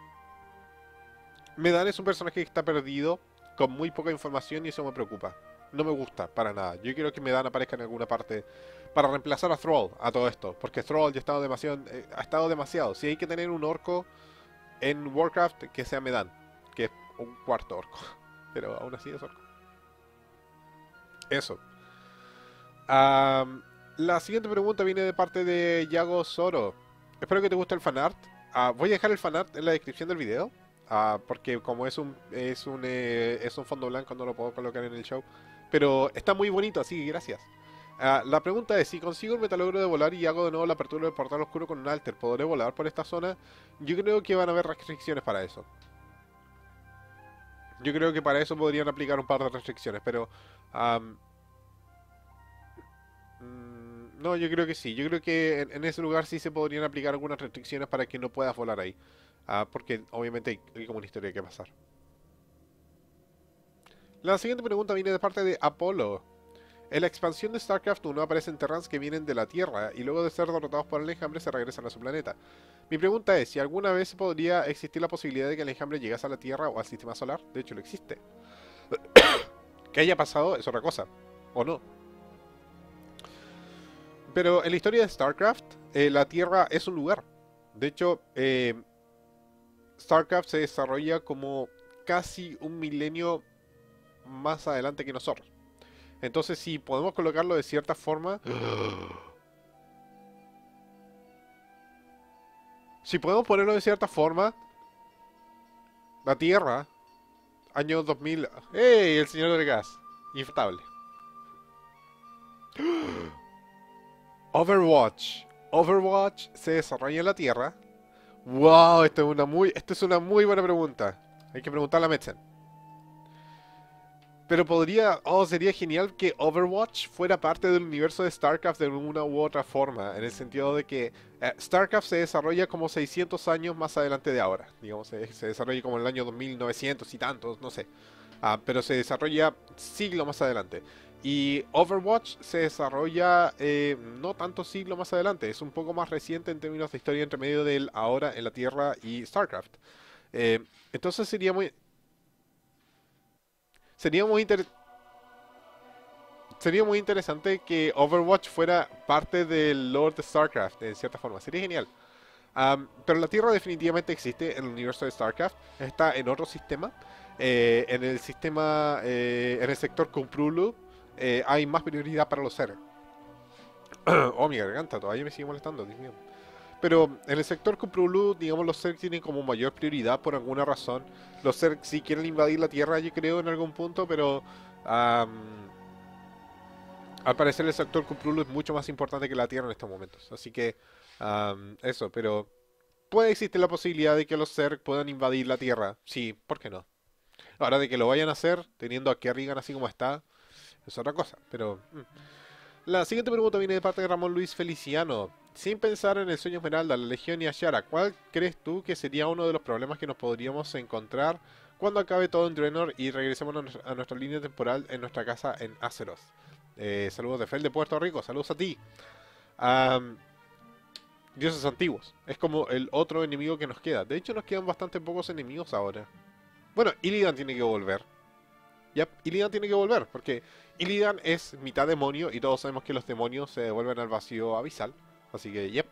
Medan es un personaje que está perdido, con muy poca información, y eso me preocupa. No me gusta, para nada. Yo quiero que Medan aparezca en alguna parte para reemplazar a Thrall a todo esto, porque Thrall ya ha estado demasiado, eh, ha estado demasiado. Si hay que tener un orco en Warcraft, que sea Medan, que es un cuarto orco, pero aún así es orco. Eso. Um, la siguiente pregunta viene de parte de Yago Zoro. Espero que te guste el fanart. Uh, voy a dejar el fanart en la descripción del video. Uh, porque como es un es un eh, es un fondo blanco no lo puedo colocar en el show. Pero está muy bonito, así que gracias. Uh, la pregunta es, si consigo el metalogro de volar y hago de nuevo la apertura del portal oscuro con un alter, ¿podré volar por esta zona? Yo creo que van a haber restricciones para eso. Yo creo que para eso podrían aplicar un par de restricciones, pero... Um, no, yo creo que sí. Yo creo que en, en ese lugar sí se podrían aplicar algunas restricciones para que no puedas volar ahí. Uh, porque obviamente hay, hay como una historia que pasar. La siguiente pregunta viene de parte de Apolo. En la expansión de StarCraft uno aparecen Terrans que vienen de la Tierra y luego de ser derrotados por el enjambre se regresan a su planeta. Mi pregunta es si alguna vez podría existir la posibilidad de que el enjambre llegase a la Tierra o al sistema solar. De hecho, lo existe. Que haya pasado es otra cosa. ¿O no? Pero en la historia de StarCraft, eh, la Tierra es un lugar. De hecho, eh, StarCraft se desarrolla como casi un milenio más adelante que nosotros. Entonces, si podemos colocarlo de cierta forma... si podemos ponerlo de cierta forma... La Tierra... Año dos mil... ¡Ey! El señor del gas. Infaltable. Overwatch. Overwatch se desarrolla en la Tierra. ¡Wow! Esto es una muy, esto es una muy buena pregunta. Hay que preguntarle a Metzen. Pero podría, oh, sería genial que Overwatch fuera parte del universo de StarCraft de una u otra forma, en el sentido de que eh, StarCraft se desarrolla como seiscientos años más adelante de ahora, digamos, se, se desarrolla como en el año dos mil novecientos y tantos, no sé, ah, pero se desarrolla siglo más adelante. Y Overwatch se desarrolla eh, no tanto siglo más adelante, es un poco más reciente en términos de historia entre medio del ahora en la Tierra y StarCraft. Eh, entonces sería muy... Sería muy interesante. Sería muy interesante que Overwatch fuera parte del lore de StarCraft, en cierta forma. Sería genial. Um, pero la Tierra definitivamente existe en el universo de StarCraft. Está en otro sistema. Eh, en el sistema, eh, en el sector Kumprulu, eh, hay más prioridad para los Zerg. Oh, mi garganta, todavía me sigue molestando, Dios mío. Pero en el sector Kumprulu, digamos, los Zerg tienen como mayor prioridad por alguna razón. Los Zerg sí quieren invadir la Tierra, yo creo, en algún punto, pero... Um, al parecer el sector Kumprulu es mucho más importante que la Tierra en estos momentos. Así que... Um, eso, pero... Puede existir la posibilidad de que los Zerg puedan invadir la Tierra. Sí, ¿por qué no? Ahora de que lo vayan a hacer, teniendo a Kerrigan así como está, es otra cosa, pero... Mm. La siguiente pregunta viene de parte de Ramón Luis Feliciano. Sin pensar en el sueño Esmeralda, la Legión y Ashara, ¿cuál crees tú que sería uno de los problemas que nos podríamos encontrar cuando acabe todo en Draenor y regresemos a nuestra, a nuestra línea temporal en nuestra casa en Azeroth? Eh, saludos de Fel de Puerto Rico, saludos a ti. Um, dioses antiguos, es como el otro enemigo que nos queda. De hecho nos quedan bastante pocos enemigos ahora. Bueno, Illidan tiene que volver. Yep, Illidan tiene que volver, porque Illidan es mitad demonio y todos sabemos que los demonios se devuelven al vacío abisal. Así que, yep.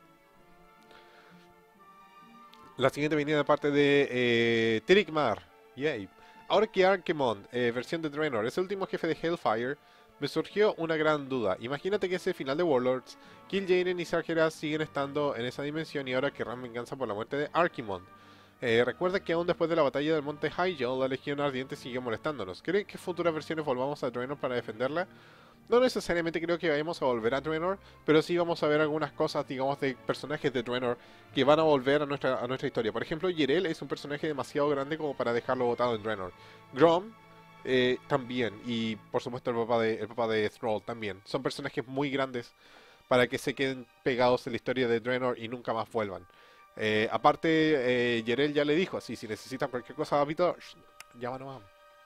La siguiente venía de parte de eh, Tirikmar. Yay. Ahora que Archimonde, eh, versión de Draenor, es el último jefe de Hellfire, me surgió una gran duda. Imagínate que ese final de Warlords, Kil'jaeden y Sargeras siguen estando en esa dimensión y ahora querrán venganza por la muerte de Archimonde. Eh, recuerda que aún después de la batalla del monte Hyjal, la Legión Ardiente sigue molestándonos. ¿Cree que en futuras versiones volvamos a Draenor para defenderla? No necesariamente creo que vayamos a volver a Draenor, pero sí vamos a ver algunas cosas, digamos, de personajes de Draenor que van a volver a nuestra, a nuestra historia. Por ejemplo, Yerel es un personaje demasiado grande como para dejarlo botado en Draenor. Grom eh, también, y por supuesto el papá, de, el papá de Thrall también. Son personajes muy grandes para que se queden pegados en la historia de Draenor y nunca más vuelvan. Eh, aparte, eh, Yerel ya le dijo, así, si necesitan cualquier cosa, Vitor, llama nomás.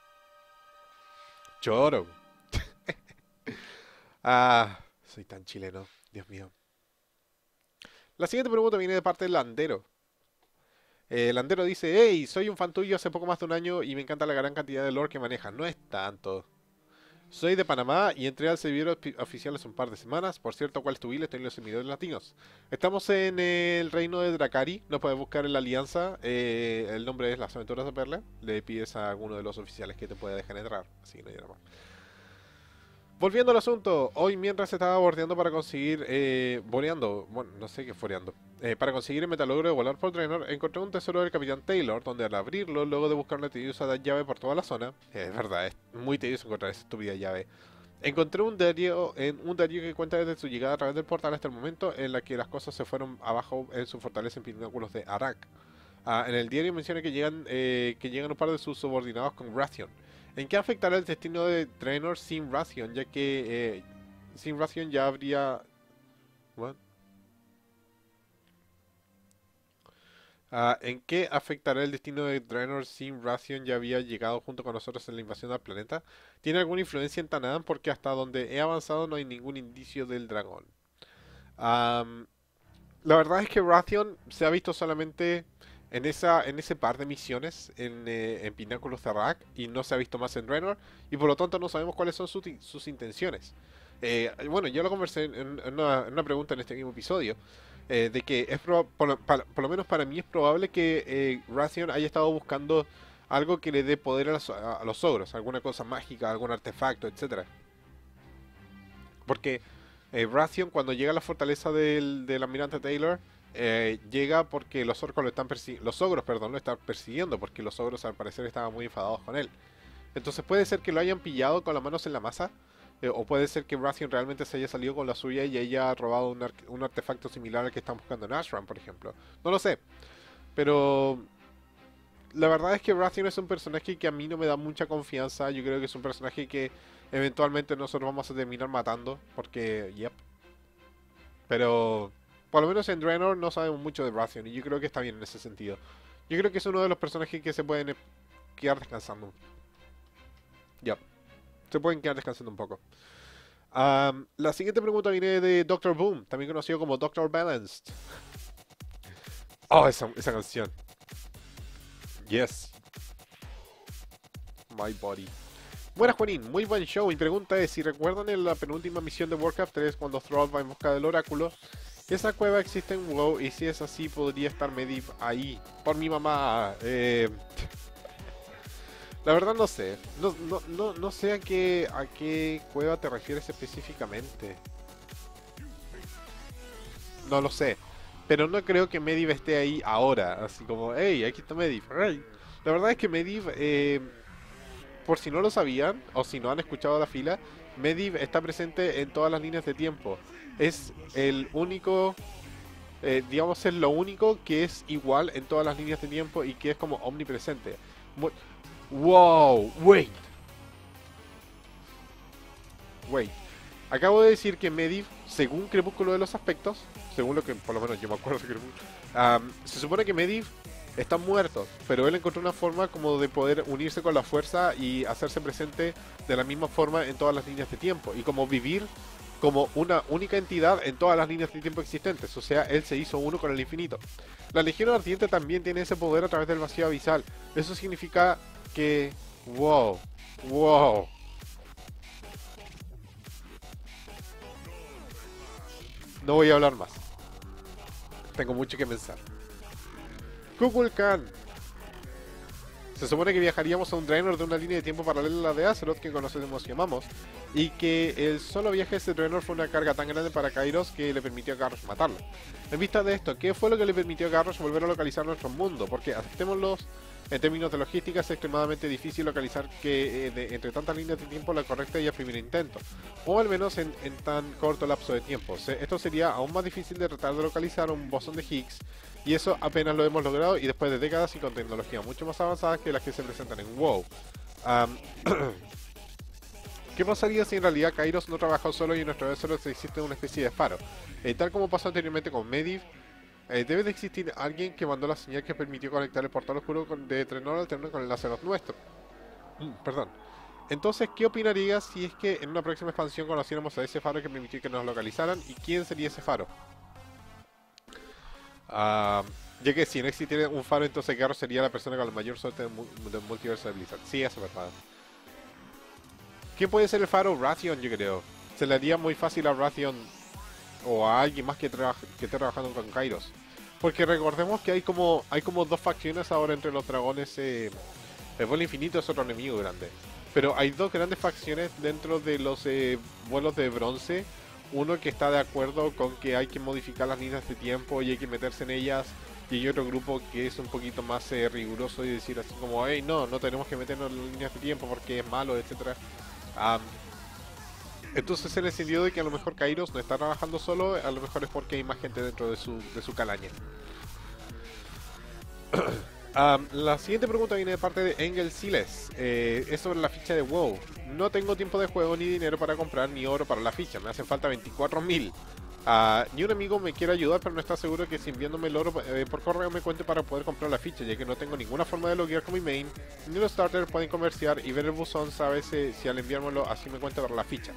Choro. Ah, soy tan chileno, Dios mío. La siguiente pregunta viene de parte de Landero. Eh, Landero dice, hey, soy un fan tuyo hace poco más de un año y me encanta la gran cantidad de lore que manejas. No es tanto. Soy de Panamá y entré al servidor oficial hace un par de semanas. Por cierto, ¿cuál es tu build? Estoy en los servidores latinos. Estamos en el reino de Dracari. Nos puedes buscar en la alianza. Eh, el nombre es Las Aventuras de Perla. Le pides a alguno de los oficiales que te pueda dejar entrar. Así que no hay nada más. Volviendo al asunto, hoy mientras estaba bordeando para conseguir, eh, boreando, bueno, no sé qué foreando, eh, para conseguir el metalogro de volar por Draenor, encontré un tesoro del Capitán Taylor, donde al abrirlo, luego de buscar una tediosa llave por toda la zona, eh, es verdad, es muy tedioso encontrar esa estúpida llave, encontré un diario, en un diario que cuenta desde su llegada a través del portal hasta el momento en la que las cosas se fueron abajo en su fortaleza en pináculos de Arak. Ah, en el diario menciona que llegan, eh, que llegan un par de sus subordinados con Wrathion. ¿En qué afectará el destino de Draenor sin Wrathion? Ya que eh, sin Wrathion ya habría... ¿What? Ah, ¿en qué afectará el destino de Draenor sin Wrathion ya había llegado junto con nosotros en la invasión al planeta? ¿Tiene alguna influencia en Tanaan? Porque hasta donde he avanzado no hay ningún indicio del dragón. Um, la verdad es que Wrathion se ha visto solamente en esa en ese par de misiones en, eh, en Pináculos de Arak y no se ha visto más en Draenor y por lo tanto no sabemos cuáles son sus, sus intenciones. Eh, bueno, yo lo conversé en, en, una, en, una, pregunta en este mismo episodio eh, de que es pro, por, por, por, lo menos para mí es probable que eh, Wrathion haya estado buscando algo que le dé poder a los, a, a los ogros, alguna cosa mágica, algún artefacto, etcétera. Porque eh, Wrathion cuando llega a la fortaleza del, del almirante Taylor Eh, llega porque los orcos lo están los ogros, perdón, lo están persiguiendo porque los ogros al parecer estaban muy enfadados con él. Entonces puede ser que lo hayan pillado con las manos en la masa, eh, o puede ser que Wrathion realmente se haya salido con la suya y haya robado un, ar un artefacto similar al que están buscando en Ashram, por ejemplo. No lo sé, pero la verdad es que Wrathion es un personaje que a mí no me da mucha confianza. Yo creo que es un personaje que eventualmente nosotros vamos a terminar matando, porque, yep. Pero por lo menos en Draenor no sabemos mucho de Wrathion y yo creo que está bien en ese sentido. Yo creo que es uno de los personajes que se pueden quedar descansando. Ya, yep. Se pueden quedar descansando un poco. Um, la siguiente pregunta viene de doctor Boom, también conocido como doctor Balanced. Oh, esa, esa canción. Yes. My body. Buenas, Juanín, muy buen show. Mi pregunta es, si recuerdan en la penúltima misión de Warcraft tres cuando Thrall va en busca del oráculo, esa cueva existe en WoW y si es así podría estar Medivh ahí. Por mi mamá. Eh... La verdad no sé. No, no, no, no sé a qué, a qué cueva te refieres específicamente. No lo sé. Pero no creo que Medivh esté ahí ahora. Así como, hey, aquí está Medivh. Hey. La verdad es que Medivh, eh, por si no lo sabían, o si no han escuchado la fila, Medivh está presente en todas las líneas de tiempo. Es el único, eh, digamos, es lo único que es igual en todas las líneas de tiempo y que es como omnipresente. Muy... Wow, wait. Wait. Acabo de decir que Medivh, según Crepúsculo de los Aspectos, según lo que por lo menos yo me acuerdo de Crepúsculo, um, se supone que Medivh está muerto, pero él encontró una forma como de poder unirse con la fuerza y hacerse presente de la misma forma en todas las líneas de tiempo y como vivir como una única entidad en todas las líneas de tiempo existentes, o sea, él se hizo uno con el infinito. La Legión Ardiente también tiene ese poder a través del vacío abisal. Eso significa que... wow. Wow. No voy a hablar más. Tengo mucho que pensar. Kukulkan. Se supone que viajaríamos a un Draenor de una línea de tiempo paralela a la de Azeroth que conocemos y amamos, y que el solo viaje de ese Draenor fue una carga tan grande para Kairos que le permitió a Garrosh matarlo. En vista de esto, ¿qué fue lo que le permitió a Garrosh volver a localizar nuestro mundo? Porque, aceptémoslo, en términos de logística es extremadamente difícil localizar que eh, de, entre tantas líneas de tiempo la correcta y el primer intento, o al menos en, en tan corto lapso de tiempo. Se, esto sería aún más difícil de tratar de localizar un bosón de Higgs, y eso apenas lo hemos logrado y después de décadas y con tecnología mucho más avanzadas que las que se presentan en WoW. Um, ¿Qué pasaría si en realidad Kairos no trabajó solo y en nuestro solo existe una especie de faro? Eh, tal como pasó anteriormente con Medivh, eh, debe de existir alguien que mandó la señal que permitió conectar el portal oscuro con, de Draenor alterno con el Azeroth nuestro. Mm, perdón. Entonces, ¿qué opinarías si es que en una próxima expansión conociéramos a ese faro que permitió que nos localizaran? ¿Y quién sería ese faro? Uh, ya que si no existiera un faro, entonces Garrosh sería la persona con la mayor suerte del, mu del multiverso de Blizzard. Sí, eso es verdad. ¿Quién puede ser el faro? Wrathion, yo creo. Se le haría muy fácil a Wrathion o a alguien más que, traba que esté trabajando con Kairos. Porque recordemos que hay como hay como dos facciones ahora entre los dragones. Eh, el vuelo infinito es otro enemigo grande. Pero hay dos grandes facciones dentro de los eh, vuelos de bronce. Uno que está de acuerdo con que hay que modificar las líneas de tiempo y hay que meterse en ellas, y hay otro grupo que es un poquito más eh, riguroso y decir así como, hey, no, no tenemos que meternos en las líneas de tiempo porque es malo, etcétera. Um, entonces, en el sentido de que a lo mejor Kairos no está trabajando solo, a lo mejor es porque hay más gente dentro de su, de su calaña. Um, la siguiente pregunta viene de parte de Engel Siles. Eh, es sobre la ficha de WoW. No tengo tiempo de juego ni dinero para comprar ni oro para la ficha. Me hacen falta veinticuatro mil. Uh, ni un amigo me quiere ayudar, pero no está seguro que si enviándome el oro eh, por correo me cuente para poder comprar la ficha, ya que no tengo ninguna forma de loguear con mi main. Ni los starters pueden comerciar y ver el buzón sabe si, si al enviármelo así me cuenta para la ficha.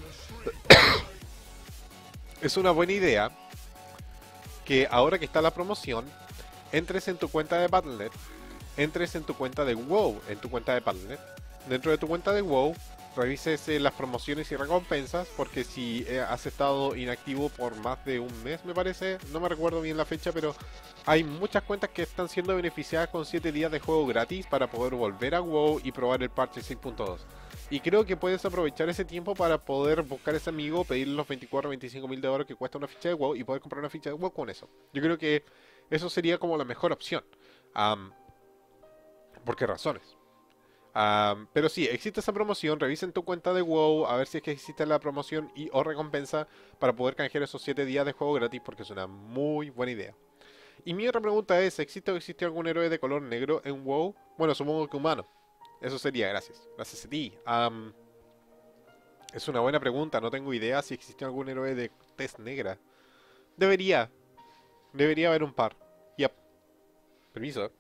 Es una buena idea que ahora que está la promoción, entres en tu cuenta de Battle punto net, entres en tu cuenta de WoW, en tu cuenta de Battle punto net. Dentro de tu cuenta de WoW, revises eh, las promociones y recompensas, porque si eh, has estado inactivo por más de un mes, me parece, no me recuerdo bien la fecha, pero hay muchas cuentas que están siendo beneficiadas con siete días de juego gratis para poder volver a WoW y probar el parche seis punto dos. Y creo que puedes aprovechar ese tiempo para poder buscar a ese amigo, pedirle los veinticuatro o veinticinco mil de oro que cuesta una ficha de WoW y poder comprar una ficha de WoW con eso. Yo creo que eso sería como la mejor opción. Um, ¿Por qué razones? Um, pero sí, existe esa promoción. Revisen tu cuenta de WoW a ver si es que existe la promoción y o recompensa para poder canjear esos siete días de juego gratis, porque es una muy buena idea. Y mi otra pregunta es, ¿existe o existe algún héroe de color negro en WoW? Bueno, supongo que humano. Eso sería, gracias. Gracias a ti. Um, es una buena pregunta, no tengo idea si existe algún héroe de tez negra. Debería. Debería haber un par. Yep. Permiso.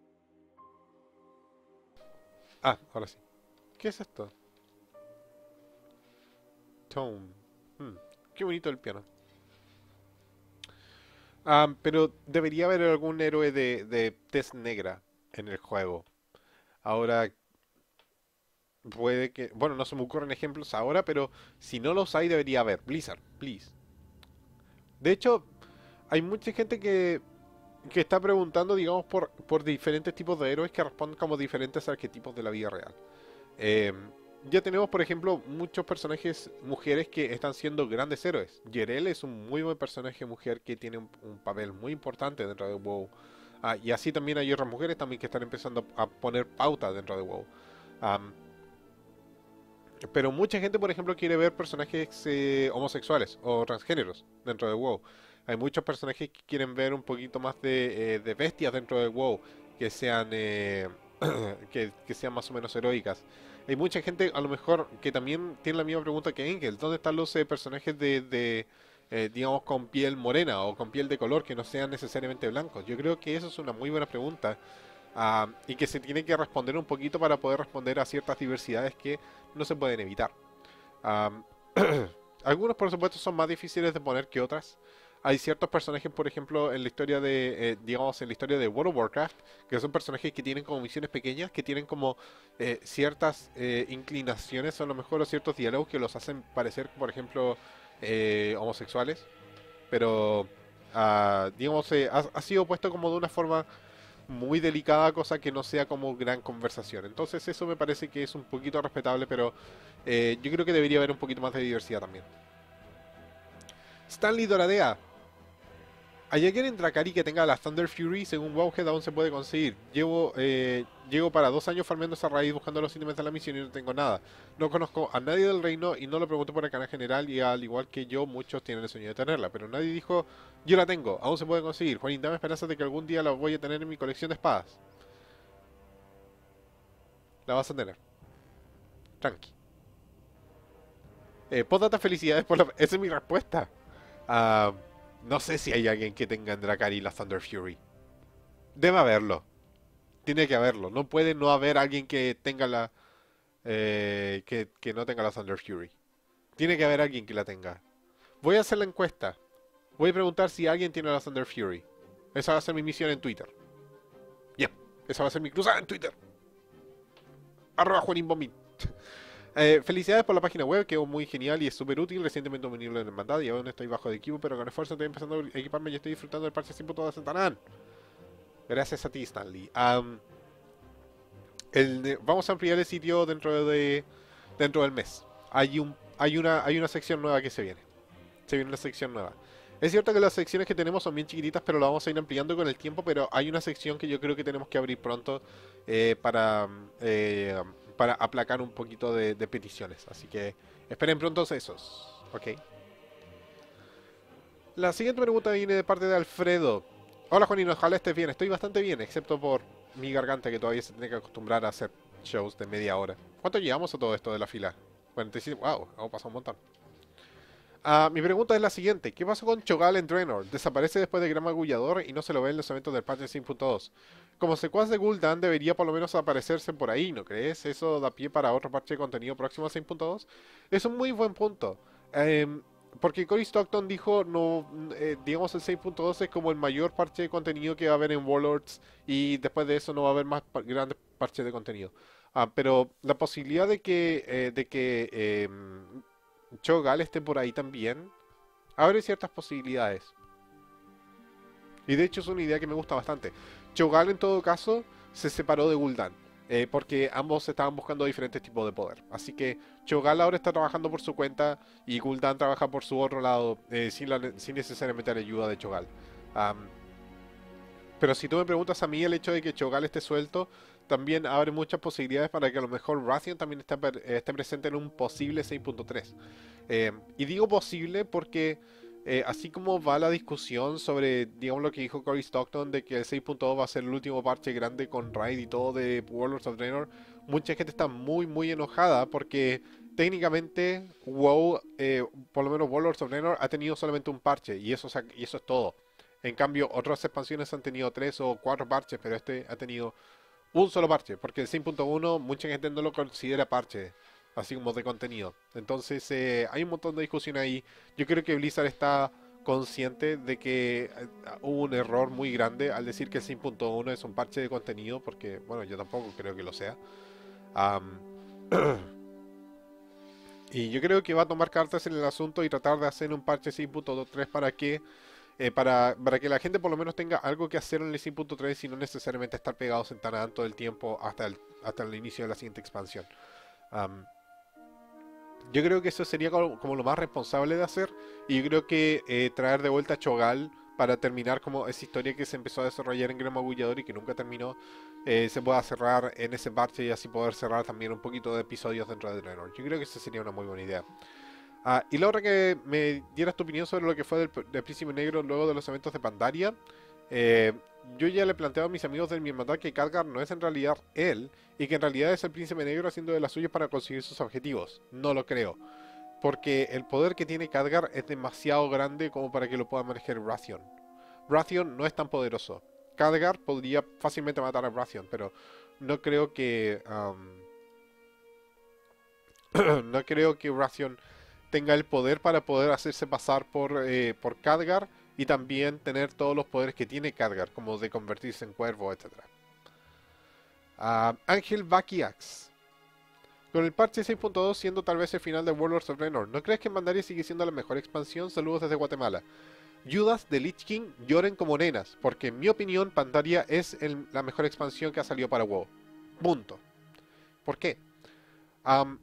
Ah, ahora sí. ¿Qué es esto? Tone. Hmm, qué bonito el piano. Ah, pero debería haber algún héroe de, de tez negra en el juego. Ahora, puede que... Bueno, no se me ocurren ejemplos ahora, pero si no los hay, debería haber. Blizzard, please. De hecho, hay mucha gente que, que está preguntando, digamos, por, por diferentes tipos de héroes que responden como diferentes arquetipos de la vida real. Eh, ya tenemos, por ejemplo, muchos personajes mujeres que están siendo grandes héroes. Jerel es un muy buen personaje mujer que tiene un, un papel muy importante dentro de WoW. Ah, y así también hay otras mujeres también que están empezando a poner pauta dentro de WoW. Um, pero mucha gente, por ejemplo, quiere ver personajes eh, homosexuales o transgéneros dentro de WoW. Hay muchos personajes que quieren ver un poquito más de, eh, de bestias dentro de WoW, que sean eh, que, que sean más o menos heroicas. Hay mucha gente, a lo mejor, que también tiene la misma pregunta que Engel. ¿Dónde están los eh, personajes de, de eh, digamos, con piel morena o con piel de color que no sean necesariamente blancos? Yo creo que eso es una muy buena pregunta. Uh, y que se tiene que responder un poquito para poder responder a ciertas diversidades que no se pueden evitar. Um, algunos, por supuesto, son más difíciles de poner que otras. hay ciertos personajes, por ejemplo, en la historia de, eh, digamos, en la historia de World of Warcraft, que son personajes que tienen como misiones pequeñas, que tienen como eh, ciertas eh, inclinaciones, o a lo mejor o ciertos diálogos que los hacen parecer, por ejemplo, eh, homosexuales, pero, ah, digamos, eh, ha, ha sido puesto como de una forma muy delicada, cosa que no sea como gran conversación. Entonces eso me parece que es un poquito respetable, pero eh, yo creo que debería haber un poquito más de diversidad también. Stanley Doradea. ¿Hay alguien en Dracari que tenga la Thunder Fury? Según Wowhead aún se puede conseguir. Llevo, eh, llevo para dos años farmeando esa raíz buscando los ítems de la misión y no tengo nada. No conozco a nadie del reino y no lo pregunto por el canal general y al igual que yo, muchos tienen el sueño de tenerla. Pero nadie dijo, yo la tengo, aún se puede conseguir. Juanín, dame esperanzas de que algún día la voy a tener en mi colección de espadas. La vas a tener. Tranqui. Eh, postdata, felicidades por la... Esa es mi respuesta. Ah, no sé si hay alguien que tenga en Dracari la Thunder Fury. Debe haberlo. Tiene que haberlo. No puede no haber alguien que tenga la... eh, que, que no tenga la Thunder Fury. Tiene que haber alguien que la tenga. Voy a hacer la encuesta. Voy a preguntar si alguien tiene la Thunder Fury. Esa va a ser mi misión en Twitter. Yep. Esa va a ser mi cruzada en Twitter. Arroba Juanín Bombín. Eh, felicidades por la página web, quedó muy genial y es súper útil. Recientemente disponible en hermandad y aún estoy bajo de equipo, pero con esfuerzo estoy empezando a equiparme y estoy disfrutando del parche sin punto de Santanán. Gracias a ti, Stanley. Um, el de- vamos a ampliar el sitio dentro de dentro del mes. Hay un hay una hay una sección nueva que se viene. Se viene una sección nueva. Es cierto que las secciones que tenemos son bien chiquititas, pero lo vamos a ir ampliando con el tiempo. Pero hay una sección que yo creo que tenemos que abrir pronto eh, para eh, para aplacar un poquito de, de peticiones. Así que esperen pronto esos. Ok. La siguiente pregunta viene de parte de Alfredo. Hola Juanino, ojalá estés bien. Estoy bastante bien, excepto por mi garganta que todavía se tiene que acostumbrar a hacer shows de media hora. ¿Cuánto llevamos a todo esto de la fila? cuarenta y siete. Wow, hemos pasado un montón. Ah, mi pregunta es la siguiente. ¿Qué pasó con Cho'Gall en Draenor? Desaparece después de Gran Magullador y no se lo ve en los eventos del patch cinco punto dos. Como secuaz de Gul'dan debería por lo menos aparecerse por ahí, ¿no crees? ¿Eso da pie para otro parche de contenido próximo a seis punto dos? Es un muy buen punto. Em, porque Cory Stockton dijo, no, eh, digamos el seis punto dos es como el mayor parche de contenido que va a haber en Warlords y después de eso no va a haber más pa- grandes parches de contenido. Ah, pero la posibilidad de que, eh, de que em, Cho'Gall esté por ahí también, abre ciertas posibilidades. Y de hecho es una idea que me gusta bastante. Cho'Gall en todo caso se separó de Gul'dan, eh, porque ambos estaban buscando diferentes tipos de poder. Así que Cho'Gall ahora está trabajando por su cuenta y Gul'dan trabaja por su otro lado, eh, sin, la, sin necesariamente la ayuda de Cho'Gall. Am, pero si tú me preguntas a mí, el hecho de que Cho'Gall esté suelto también abre muchas posibilidades para que a lo mejor Rathian también esté, per- eh, esté presente en un posible seis punto tres. Eh, y digo posible porque eh, así como va la discusión sobre, digamos, lo que dijo Cory Stockton de que el seis punto dos va a ser el último parche grande con Raid y todo de Warlords of Draenor, mucha gente está muy, muy enojada porque técnicamente WoW, eh, por lo menos Warlords of Draenor, ha tenido solamente un parche y eso, se ha- y eso es todo. En cambio, otras expansiones han tenido tres o cuatro parches, pero este ha tenido un solo parche, porque el seis punto uno mucha gente no lo considera parche, así como de contenido. Entonces eh, hay un montón de discusión ahí. Yo creo que Blizzard está consciente de que eh, hubo un error muy grande al decir que el seis punto uno es un parche de contenido, porque bueno, yo tampoco creo que lo sea. Am, y yo creo que va a tomar cartas en el asunto y tratar de hacer un parche seis punto tres para que eh, para, para que la gente por lo menos tenga algo que hacer en el seis punto tres y no necesariamente estar pegados en Tanaan todo el tiempo hasta el, hasta el inicio de la siguiente expansión. Am, yo creo que eso sería como, como lo más responsable de hacer y yo creo que eh, traer de vuelta a Cho'Gall para terminar como esa historia que se empezó a desarrollar en Gran Magullador y que nunca terminó, eh, se pueda cerrar en ese parche y así poder cerrar también un poquito de episodios dentro de Draenor. Yo creo que esa sería una muy buena idea. Ah, y la otra que me dieras tu opinión sobre lo que fue del, del Príncipe Negro luego de los eventos de Pandaria. Eh, yo ya le planteo a mis amigos de mi hermandad que Khadgar no es en realidad él y que en realidad es el Príncipe Negro haciendo de las suyas para conseguir sus objetivos. No lo creo, porque el poder que tiene Khadgar es demasiado grande como para que lo pueda manejar Wrathion. Wrathion no es tan poderoso. Khadgar podría fácilmente matar a Wrathion, pero no creo que um, no creo que Wrathion tenga el poder para poder hacerse pasar por, eh, por Khadgar y también tener todos los poderes que tiene Khadgar, como de convertirse en cuervo, etcétera. Uh, Ángel Bakiax. Con el parche seis punto dos siendo tal vez el final de Warlords of Draenor, ¿no crees que Pandaria sigue siendo la mejor expansión? Saludos desde Guatemala. Judas de Lich King lloren como nenas, porque en mi opinión Pandaria es el, la mejor expansión que ha salido para WoW. Punto. ¿Por qué? Um,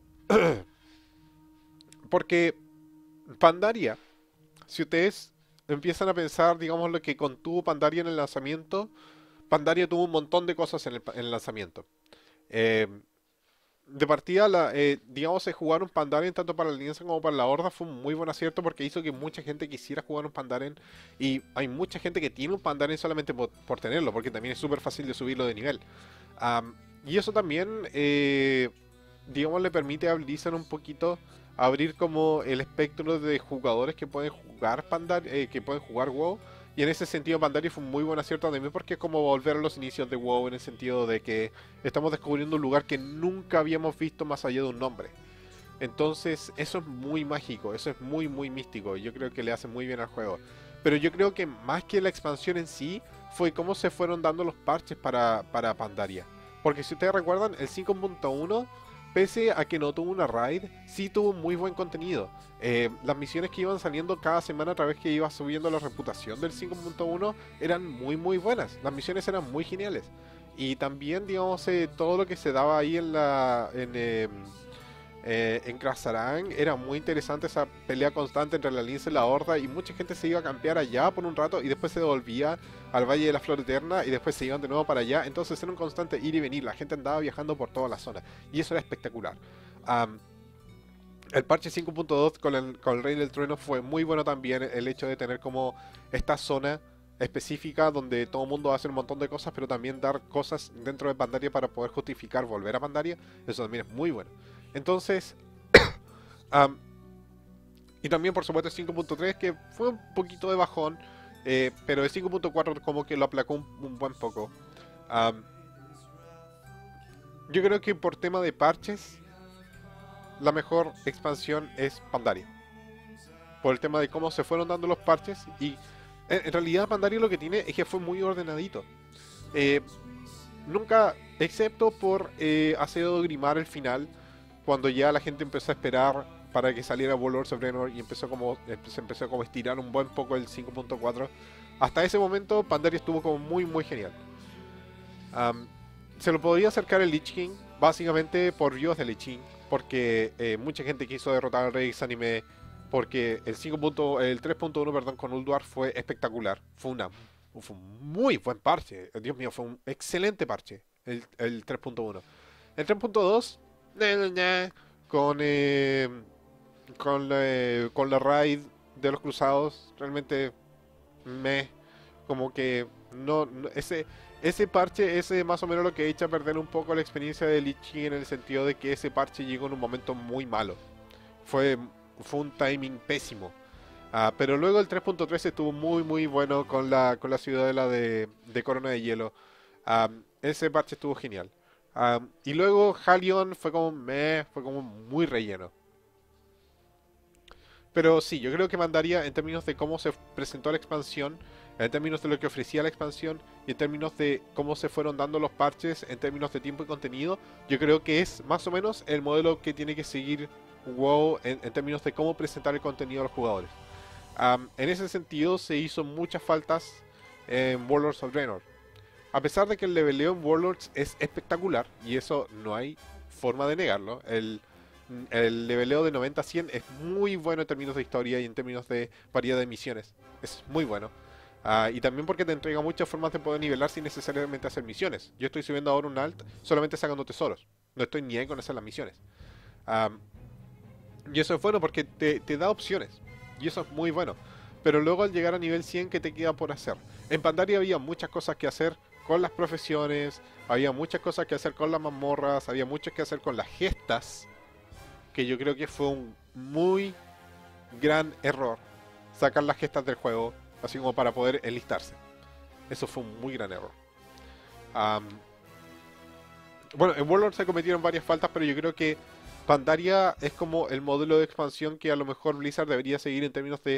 porque Pandaria, si ustedes empiezan a pensar, digamos, lo que contuvo Pandaria en el lanzamiento, Pandaria tuvo un montón de cosas en el, en el lanzamiento. Eh, de partida, la, eh, digamos, jugar un Pandaren tanto para la Alianza como para la Horda fue un muy buen acierto porque hizo que mucha gente quisiera jugar un Pandaren y hay mucha gente que tiene un Pandaren solamente por, por tenerlo, porque también es súper fácil de subirlo de nivel. Um, y eso también, eh, digamos, le permite a Blizzard un poquito abrir como el espectro de jugadores que pueden jugar Pandaren, eh, que pueden jugar WoW. Y en ese sentido Pandaria fue un muy buen acierto también porque es como volver a los inicios de WoW en el sentido de que estamos descubriendo un lugar que nunca habíamos visto más allá de un nombre. Entonces eso es muy mágico, eso es muy muy místico, yo creo que le hace muy bien al juego. Pero yo creo que más que la expansión en sí, fue cómo se fueron dando los parches para, para Pandaria. Porque si ustedes recuerdan, el cinco punto uno, pese a que no tuvo una raid, sí tuvo muy buen contenido. Eh, las misiones que iban saliendo cada semana a través que iba subiendo la reputación del cinco punto uno eran muy muy buenas. Las misiones eran muy geniales. Y también, digamos, eh, todo lo que se daba ahí en la en, eh, eh, en Krasarang era muy interesante, esa pelea constante entre la Alianza y la Horda, y mucha gente se iba a campear allá por un rato y después se devolvía al Valle de la Flor Eterna y después se iban de nuevo para allá. Entonces era un constante ir y venir, la gente andaba viajando por toda la zona y eso era espectacular. Um, el parche cinco punto dos con el, con el Rey del Trueno fue muy bueno también, el hecho de tener como esta zona específica donde todo el mundo hace un montón de cosas, pero también dar cosas dentro de Pandaria para poder justificar volver a Pandaria. Eso también es muy bueno. Entonces, um, y también por supuesto el cinco punto tres, que fue un poquito de bajón, eh, pero el cinco punto cuatro como que lo aplacó un, un buen poco. Um, yo creo que por tema de parches, la mejor expansión es Pandaria. Por el tema de cómo se fueron dando los parches. Y en, en realidad Pandaria lo que tiene es que fue muy ordenadito. Eh, nunca, excepto por eh, Acero Grimar el final, cuando ya la gente empezó a esperar para que saliera Warlords of Draenor y empezó como, se empezó como a estirar un buen poco el cinco punto cuatro. Hasta ese momento Pandaria estuvo como muy muy genial. Um, se lo podía acercar el Lich King, básicamente por Dios de Lich King, porque eh, mucha gente quiso derrotar al Rey Exánime, porque el cinco. el tres punto uno, perdón, con Ulduar fue espectacular. Fue una fue un muy buen parche. Dios mío, fue un excelente parche el, el tres punto uno. El tres punto dos con eh, con, la, con la raid de los cruzados realmente me como que no, no ese ese parche ese más o menos lo que echa a perder un poco la experiencia de Lich King, en el sentido de que ese parche llegó en un momento muy malo. Fue fue un timing pésimo. Uh, pero luego el tres punto tres estuvo muy muy bueno con la con la ciudadela de, de Corona de Hielo. Um, ese parche estuvo genial. Um, y luego Halion fue como meh, fue como muy relleno. Pero sí, yo creo que mandaría en términos de cómo se presentó la expansión, en términos de lo que ofrecía la expansión y en términos de cómo se fueron dando los parches, en términos de tiempo y contenido, yo creo que es más o menos el modelo que tiene que seguir WoW en, en términos de cómo presentar el contenido a los jugadores. Um, en ese sentido se hizo muchas faltas en Warlords of Draenor. A pesar de que el leveleo en Warlords es espectacular, y eso no hay forma de negarlo, el, el leveleo de noventa a cien es muy bueno en términos de historia y en términos de variedad de misiones. Es muy bueno. Uh, y también porque te entrega muchas formas de poder nivelar sin necesariamente hacer misiones. Yo estoy subiendo ahora un alt solamente sacando tesoros. No estoy ni ahí con hacer las misiones. Um, y eso es bueno porque te, te da opciones. Y eso es muy bueno. Pero luego al llegar a nivel cien, ¿qué te queda por hacer? En Pandaria había muchas cosas que hacer con las profesiones, había muchas cosas que hacer con las mazmorras, había muchas que hacer con las gestas, que yo creo que fue un muy gran error sacar las gestas del juego, así como para poder enlistarse. Eso fue un muy gran error. Um, bueno, en Warlords se cometieron varias faltas, pero yo creo que Pandaria es como el modelo de expansión que a lo mejor Blizzard debería seguir en términos de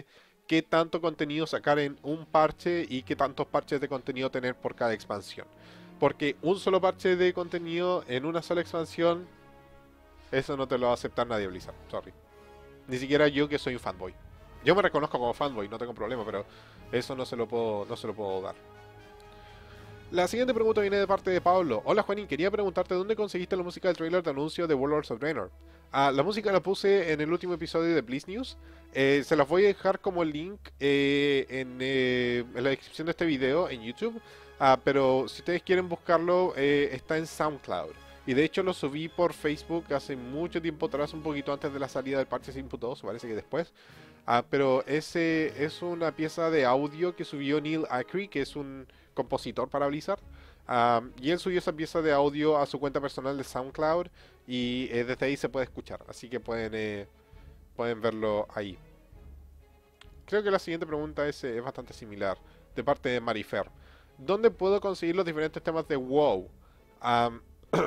qué tanto contenido sacar en un parche y qué tantos parches de contenido tener por cada expansión. Porque un solo parche de contenido en una sola expansión, eso no te lo va a aceptar nadie, Blizzard. Sorry. Ni siquiera yo que soy un fanboy. Yo me reconozco como fanboy, no tengo problema, pero eso no se lo puedo, no se lo puedo dar. La siguiente pregunta viene de parte de Pablo. Hola Juanín, quería preguntarte dónde conseguiste la música del trailer de anuncio de Warlords of Draenor. Ah, la música la puse en el último episodio de Blizz News. Eh, se las voy a dejar como link eh, en, eh, en la descripción de este video en YouTube. Ah, pero si ustedes quieren buscarlo, eh, está en SoundCloud. Y de hecho lo subí por Facebook hace mucho tiempo atrás, un poquito antes de la salida del parche seis punto dos, parece que después. Ah, pero ese es una pieza de audio que subió Neil Acree, que es un compositor para Blizzard. Um, y él subió esa pieza de audio a su cuenta personal de SoundCloud y eh, desde ahí se puede escuchar. Así que pueden, eh, pueden verlo ahí. Creo que la siguiente pregunta es, eh, es bastante similar, de parte de Marifer. ¿Dónde puedo conseguir los diferentes temas de WoW? Um,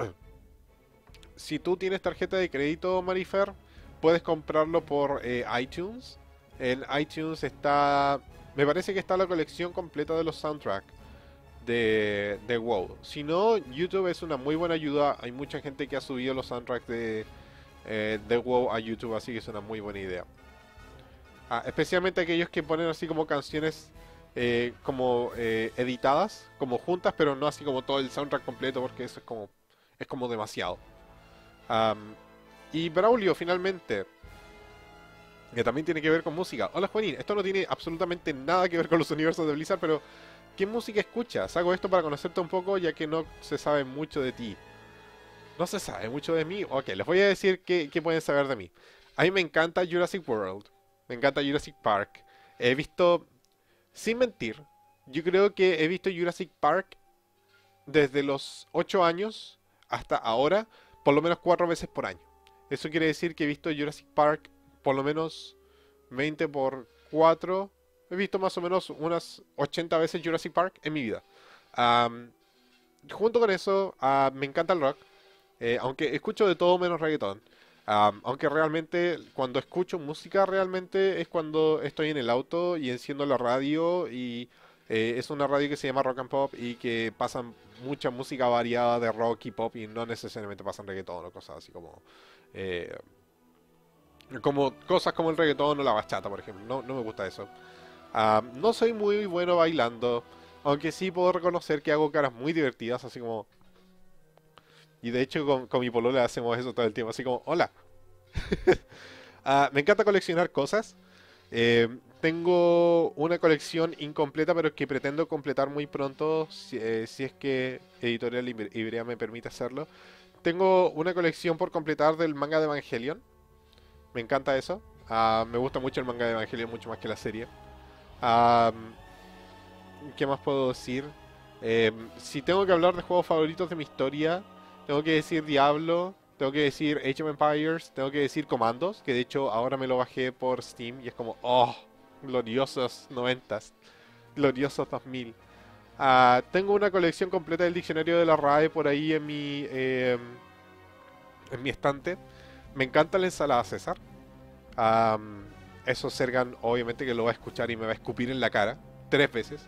si tú tienes tarjeta de crédito, Marifer, puedes comprarlo por eh, iTunes. En iTunes está... Me parece que está la colección completa de los soundtracks de, de WoW. Si no, YouTube es una muy buena ayuda. Hay mucha gente que ha subido los soundtracks de, eh, de WoW a YouTube, así que es una muy buena idea. Ah, especialmente aquellos que ponen así como canciones eh, como eh, editadas, como juntas, pero no así como todo el soundtrack completo, porque eso es como, es como demasiado. Um, y Braulio, finalmente, que también tiene que ver con música. Hola Juanín, esto no tiene absolutamente nada que ver con los universos de Blizzard, pero ¿qué música escuchas? Hago esto para conocerte un poco, ya que no se sabe mucho de ti. ¿No se sabe mucho de mí? Ok, les voy a decir qué, qué pueden saber de mí. A mí me encanta Jurassic World, me encanta Jurassic Park. He visto, sin mentir, yo creo que he visto Jurassic Park desde los ocho años hasta ahora, por lo menos cuatro veces por año. Eso quiere decir que he visto Jurassic Park por lo menos veinte por cuatro. He visto más o menos unas ochenta veces Jurassic Park en mi vida. Um, junto con eso, uh, me encanta el rock. Eh, aunque escucho de todo menos reggaetón. Um, aunque realmente cuando escucho música realmente es cuando estoy en el auto y enciendo la radio y eh, es una radio que se llama Rock and Pop y que pasan mucha música variada de rock y pop y no necesariamente pasan reggaetón o cosas así como... Eh, como cosas como el reggaetón o la bachata, por ejemplo. No, no me gusta eso. Uh, no soy muy bueno bailando, aunque sí puedo reconocer que hago caras muy divertidas, así como... Y de hecho con, con mi polola hacemos eso todo el tiempo, así como, hola. uh, me encanta coleccionar cosas. Eh, tengo una colección incompleta, pero que pretendo completar muy pronto, si, eh, si es que Editorial Ibrea me permite hacerlo. Tengo una colección por completar del manga de Evangelion. Me encanta eso. Uh, me gusta mucho el manga de Evangelion, mucho más que la serie. Uh, ¿Qué más puedo decir? Eh, si tengo que hablar de juegos favoritos de mi historia, tengo que decir Diablo, tengo que decir Age of Empires, tengo que decir Commandos, que de hecho ahora me lo bajé por Steam y es como, oh, gloriosos noventas, gloriosos dos mil. Uh, tengo una colección completa del diccionario de la R A E por ahí en mi, eh, en mi estante. Me encanta la ensalada César. Um, eso Sergan obviamente que lo va a escuchar y me va a escupir en la cara tres veces.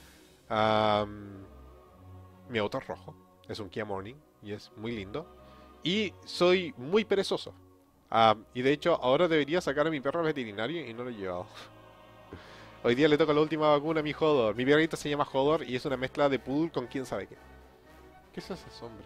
Um, mi auto es rojo, es un Kia Morning y es muy lindo. Y soy muy perezoso. Um, y de hecho ahora debería sacar a mi perro al veterinario y no lo he llevado. Hoy día le toca la última vacuna a mi Hodor. Mi perrito se llama Hodor y es una mezcla de poodle con quién sabe qué. ¿Qué es esa sombra?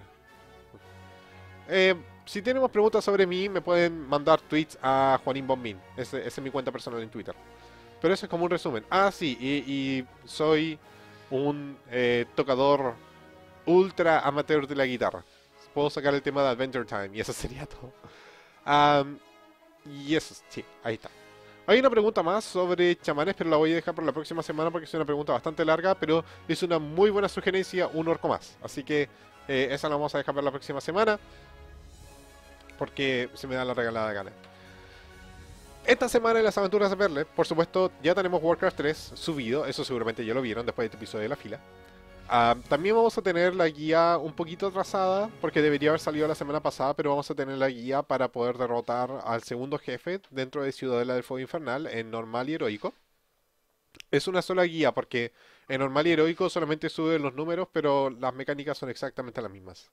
Eh, si tenemos preguntas sobre mí, me pueden mandar tweets a Juanín Bombín. Esa es mi cuenta personal en Twitter. Pero eso es como un resumen. Ah, sí, y, y soy un eh, tocador ultra amateur de la guitarra. Puedo sacar el tema de Adventure Time y eso sería todo. Um, y eso, sí, ahí está. Hay una pregunta más sobre chamanes, pero la voy a dejar para la próxima semana porque es una pregunta bastante larga, pero es una muy buena sugerencia, un orco más. Así que eh, esa la vamos a dejar para la próxima semana porque se me da la regalada gana. Esta semana en las aventuras de Perle, por supuesto, ya tenemos Warcraft tres subido, eso seguramente ya lo vieron después de este episodio de la fila. Uh, también vamos a tener la guía un poquito atrasada, porque debería haber salido la semana pasada, pero vamos a tener la guía para poder derrotar al segundo jefe dentro de Ciudadela del Fuego Infernal en normal y heroico. Es una sola guía porque en normal y heroico solamente suben los números, pero las mecánicas son exactamente las mismas.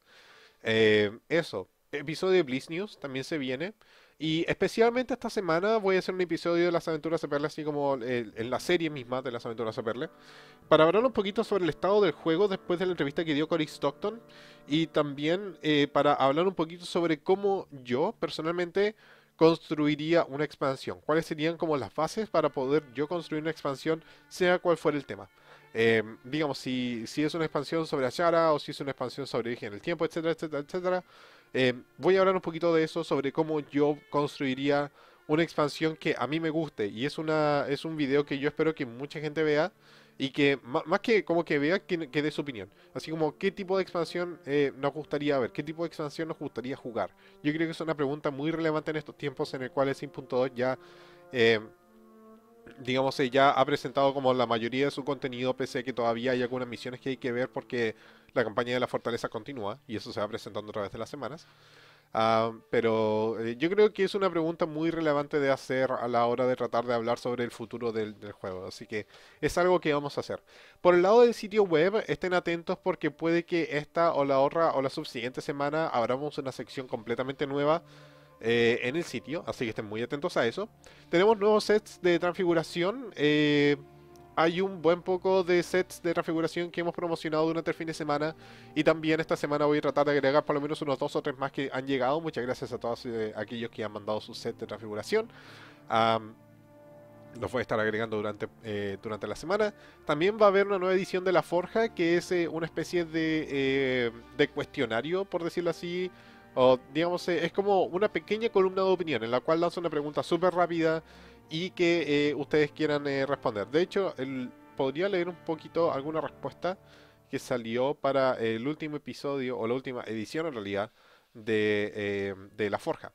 Eh, eso, episodio de Blitz News también se viene. Y especialmente esta semana voy a hacer un episodio de las aventuras de Perle, así como el- en la serie misma de las aventuras de Perle, para hablar un poquito sobre el estado del juego después de la entrevista que dio Cory Stockton. Y también eh, para hablar un poquito sobre cómo yo personalmente construiría una expansión. Cuáles serían como las bases para poder yo construir una expansión, sea cual fuera el tema. Eh, digamos, si, si es una expansión sobre Ashara o si es una expansión sobre Origen en el Tiempo, etcétera, etcétera, etcétera. Eh, voy a hablar un poquito de eso, sobre cómo yo construiría una expansión que a mí me guste. Y es una, es un video que yo espero que mucha gente vea y que ma- más que como que vea, que, que dé su opinión. Así como qué tipo de expansión eh, nos gustaría ver, qué tipo de expansión nos gustaría jugar. Yo creo que es una pregunta muy relevante en estos tiempos en el cual el seis punto dos ya... eh, digamos, eh, ya ha presentado como la mayoría de su contenido, pese a que todavía hay algunas misiones que hay que ver porque la campaña de la fortaleza continúa y eso se va presentando a través de las semanas. Ah, pero eh, yo creo que es una pregunta muy relevante de hacer a la hora de tratar de hablar sobre el futuro del, del juego, así que es algo que vamos a hacer. Por el lado del sitio web, estén atentos porque puede que esta o la otra o la subsiguiente semana abramos una sección completamente nueva eh, en el sitio, así que estén muy atentos a eso. Tenemos nuevos sets de transfiguración. eh, hay un buen poco de sets de transfiguración que hemos promocionado durante el fin de semana y también esta semana voy a tratar de agregar por lo menos unos dos o tres más que han llegado. Muchas gracias a todos eh, aquellos que han mandado su set de transfiguración. Am, los voy a estar agregando durante, eh, durante la semana. También va a haber una nueva edición de La Forja, que es eh, una especie de, eh, de cuestionario, por decirlo así. O digamos, eh, es como una pequeña columna de opinión en la cual lanzo una pregunta súper rápida y que eh, ustedes quieran eh, responder. De hecho, el- podría leer un poquito alguna respuesta que salió para el último episodio, o la última edición en realidad, de, eh, de La Forja.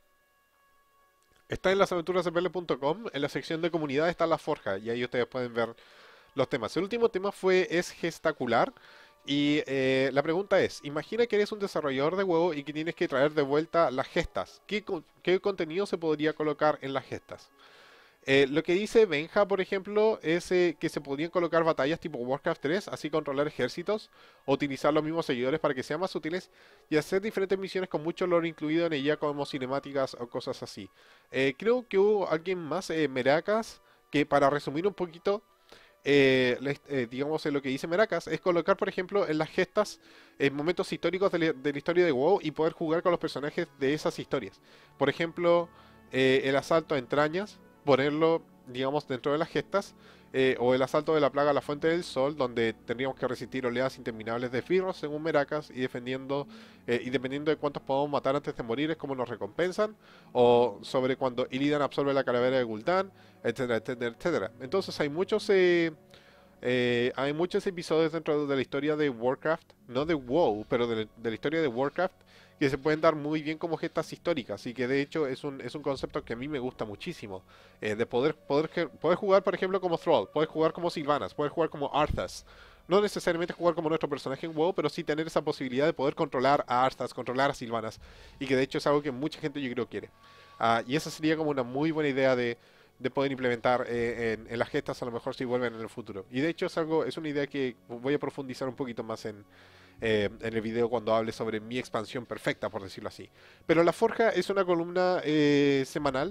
Está en las aventuras de Perle punto com, en la sección de comunidad está la forja y ahí ustedes pueden ver los temas. El último tema fue es gestacular y eh, la pregunta es, imagina que eres un desarrollador de juego y que tienes que traer de vuelta las gestas. ¿Qué, co- qué contenido se podría colocar en las gestas? Eh, lo que dice Benja, por ejemplo, es eh, que se podrían colocar batallas tipo Warcraft tres, así controlar ejércitos, o utilizar los mismos seguidores para que sean más útiles, y hacer diferentes misiones con mucho lore incluido en ella, como cinemáticas o cosas así. Eh, creo que hubo alguien más, eh, Meracas, que para resumir un poquito, eh, la his- eh, digamos, eh, lo que dice Meracas es colocar, por ejemplo, en las gestas eh, momentos históricos de la, de la historia de WoW y poder jugar con los personajes de esas historias. Por ejemplo, eh, el asalto a entrañas, ponerlo, digamos, dentro de las gestas, eh, o el asalto de la plaga a la Fuente del Sol, donde tendríamos que resistir oleadas interminables de firros, según Meracas, y defendiendo, eh, y dependiendo de cuántos podamos matar antes de morir, es como nos recompensan, o sobre cuando Illidan absorbe la calavera de Gul'dan, etcétera, etcétera, etcétera. Entonces hay muchos, eh, eh, hay muchos episodios dentro de la historia de Warcraft, no de WoW, pero de, de la historia de Warcraft, que se pueden dar muy bien como gestas históricas y que de hecho es un, es un concepto que a mí me gusta muchísimo, eh, de poder, poder, ge- poder jugar por ejemplo como Thrall, poder jugar como Sylvanas, poder jugar como Arthas. No necesariamente jugar como nuestro personaje en WoW, pero sí tener esa posibilidad de poder controlar a Arthas, controlar a Sylvanas, y que de hecho es algo que mucha gente yo creo quiere. Ah, y esa sería como una muy buena idea de, de poder implementar eh, en, en las gestas a lo mejor si vuelven en el futuro. Y de hecho es algo, es una idea que voy a profundizar un poquito más en, eh, en el video cuando hable sobre mi expansión perfecta, por decirlo así. Pero la Forja es una columna eh, semanal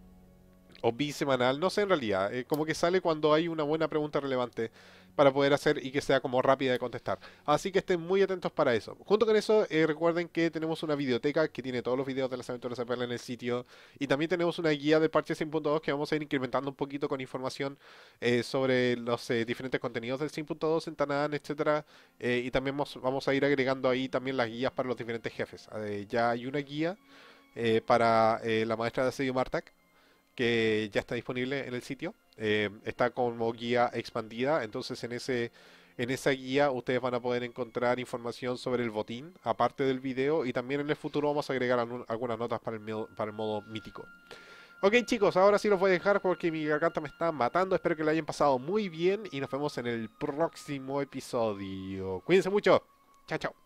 o bisemanal, no sé en realidad, eh, como que sale cuando hay una buena pregunta relevante para poder hacer y que sea como rápida de contestar. Así que estén muy atentos para eso. Junto con eso, eh, recuerden que tenemos una videoteca que tiene todos los videos de las aventuras de Perla en el sitio y también tenemos una guía del parche seis punto dos que vamos a ir incrementando un poquito con información eh, sobre los eh, diferentes contenidos del seis punto dos en Tanaan, etcétera. Eh, y también vamos, vamos a ir agregando ahí también las guías para los diferentes jefes. Eh, ya hay una guía eh, para eh, la maestra de asedio Martak que ya está disponible en el sitio. Eh, está como guía expandida, entonces en ese en esa guía ustedes van a poder encontrar información sobre el botín, aparte del video, y también en el futuro vamos a agregar algún- algunas notas para el, mil- para el modo mítico. Ok chicos, ahora sí los voy a dejar porque mi garganta me está matando. Espero que lo hayan pasado muy bien y nos vemos en el próximo episodio. Cuídense mucho. Chao, chao.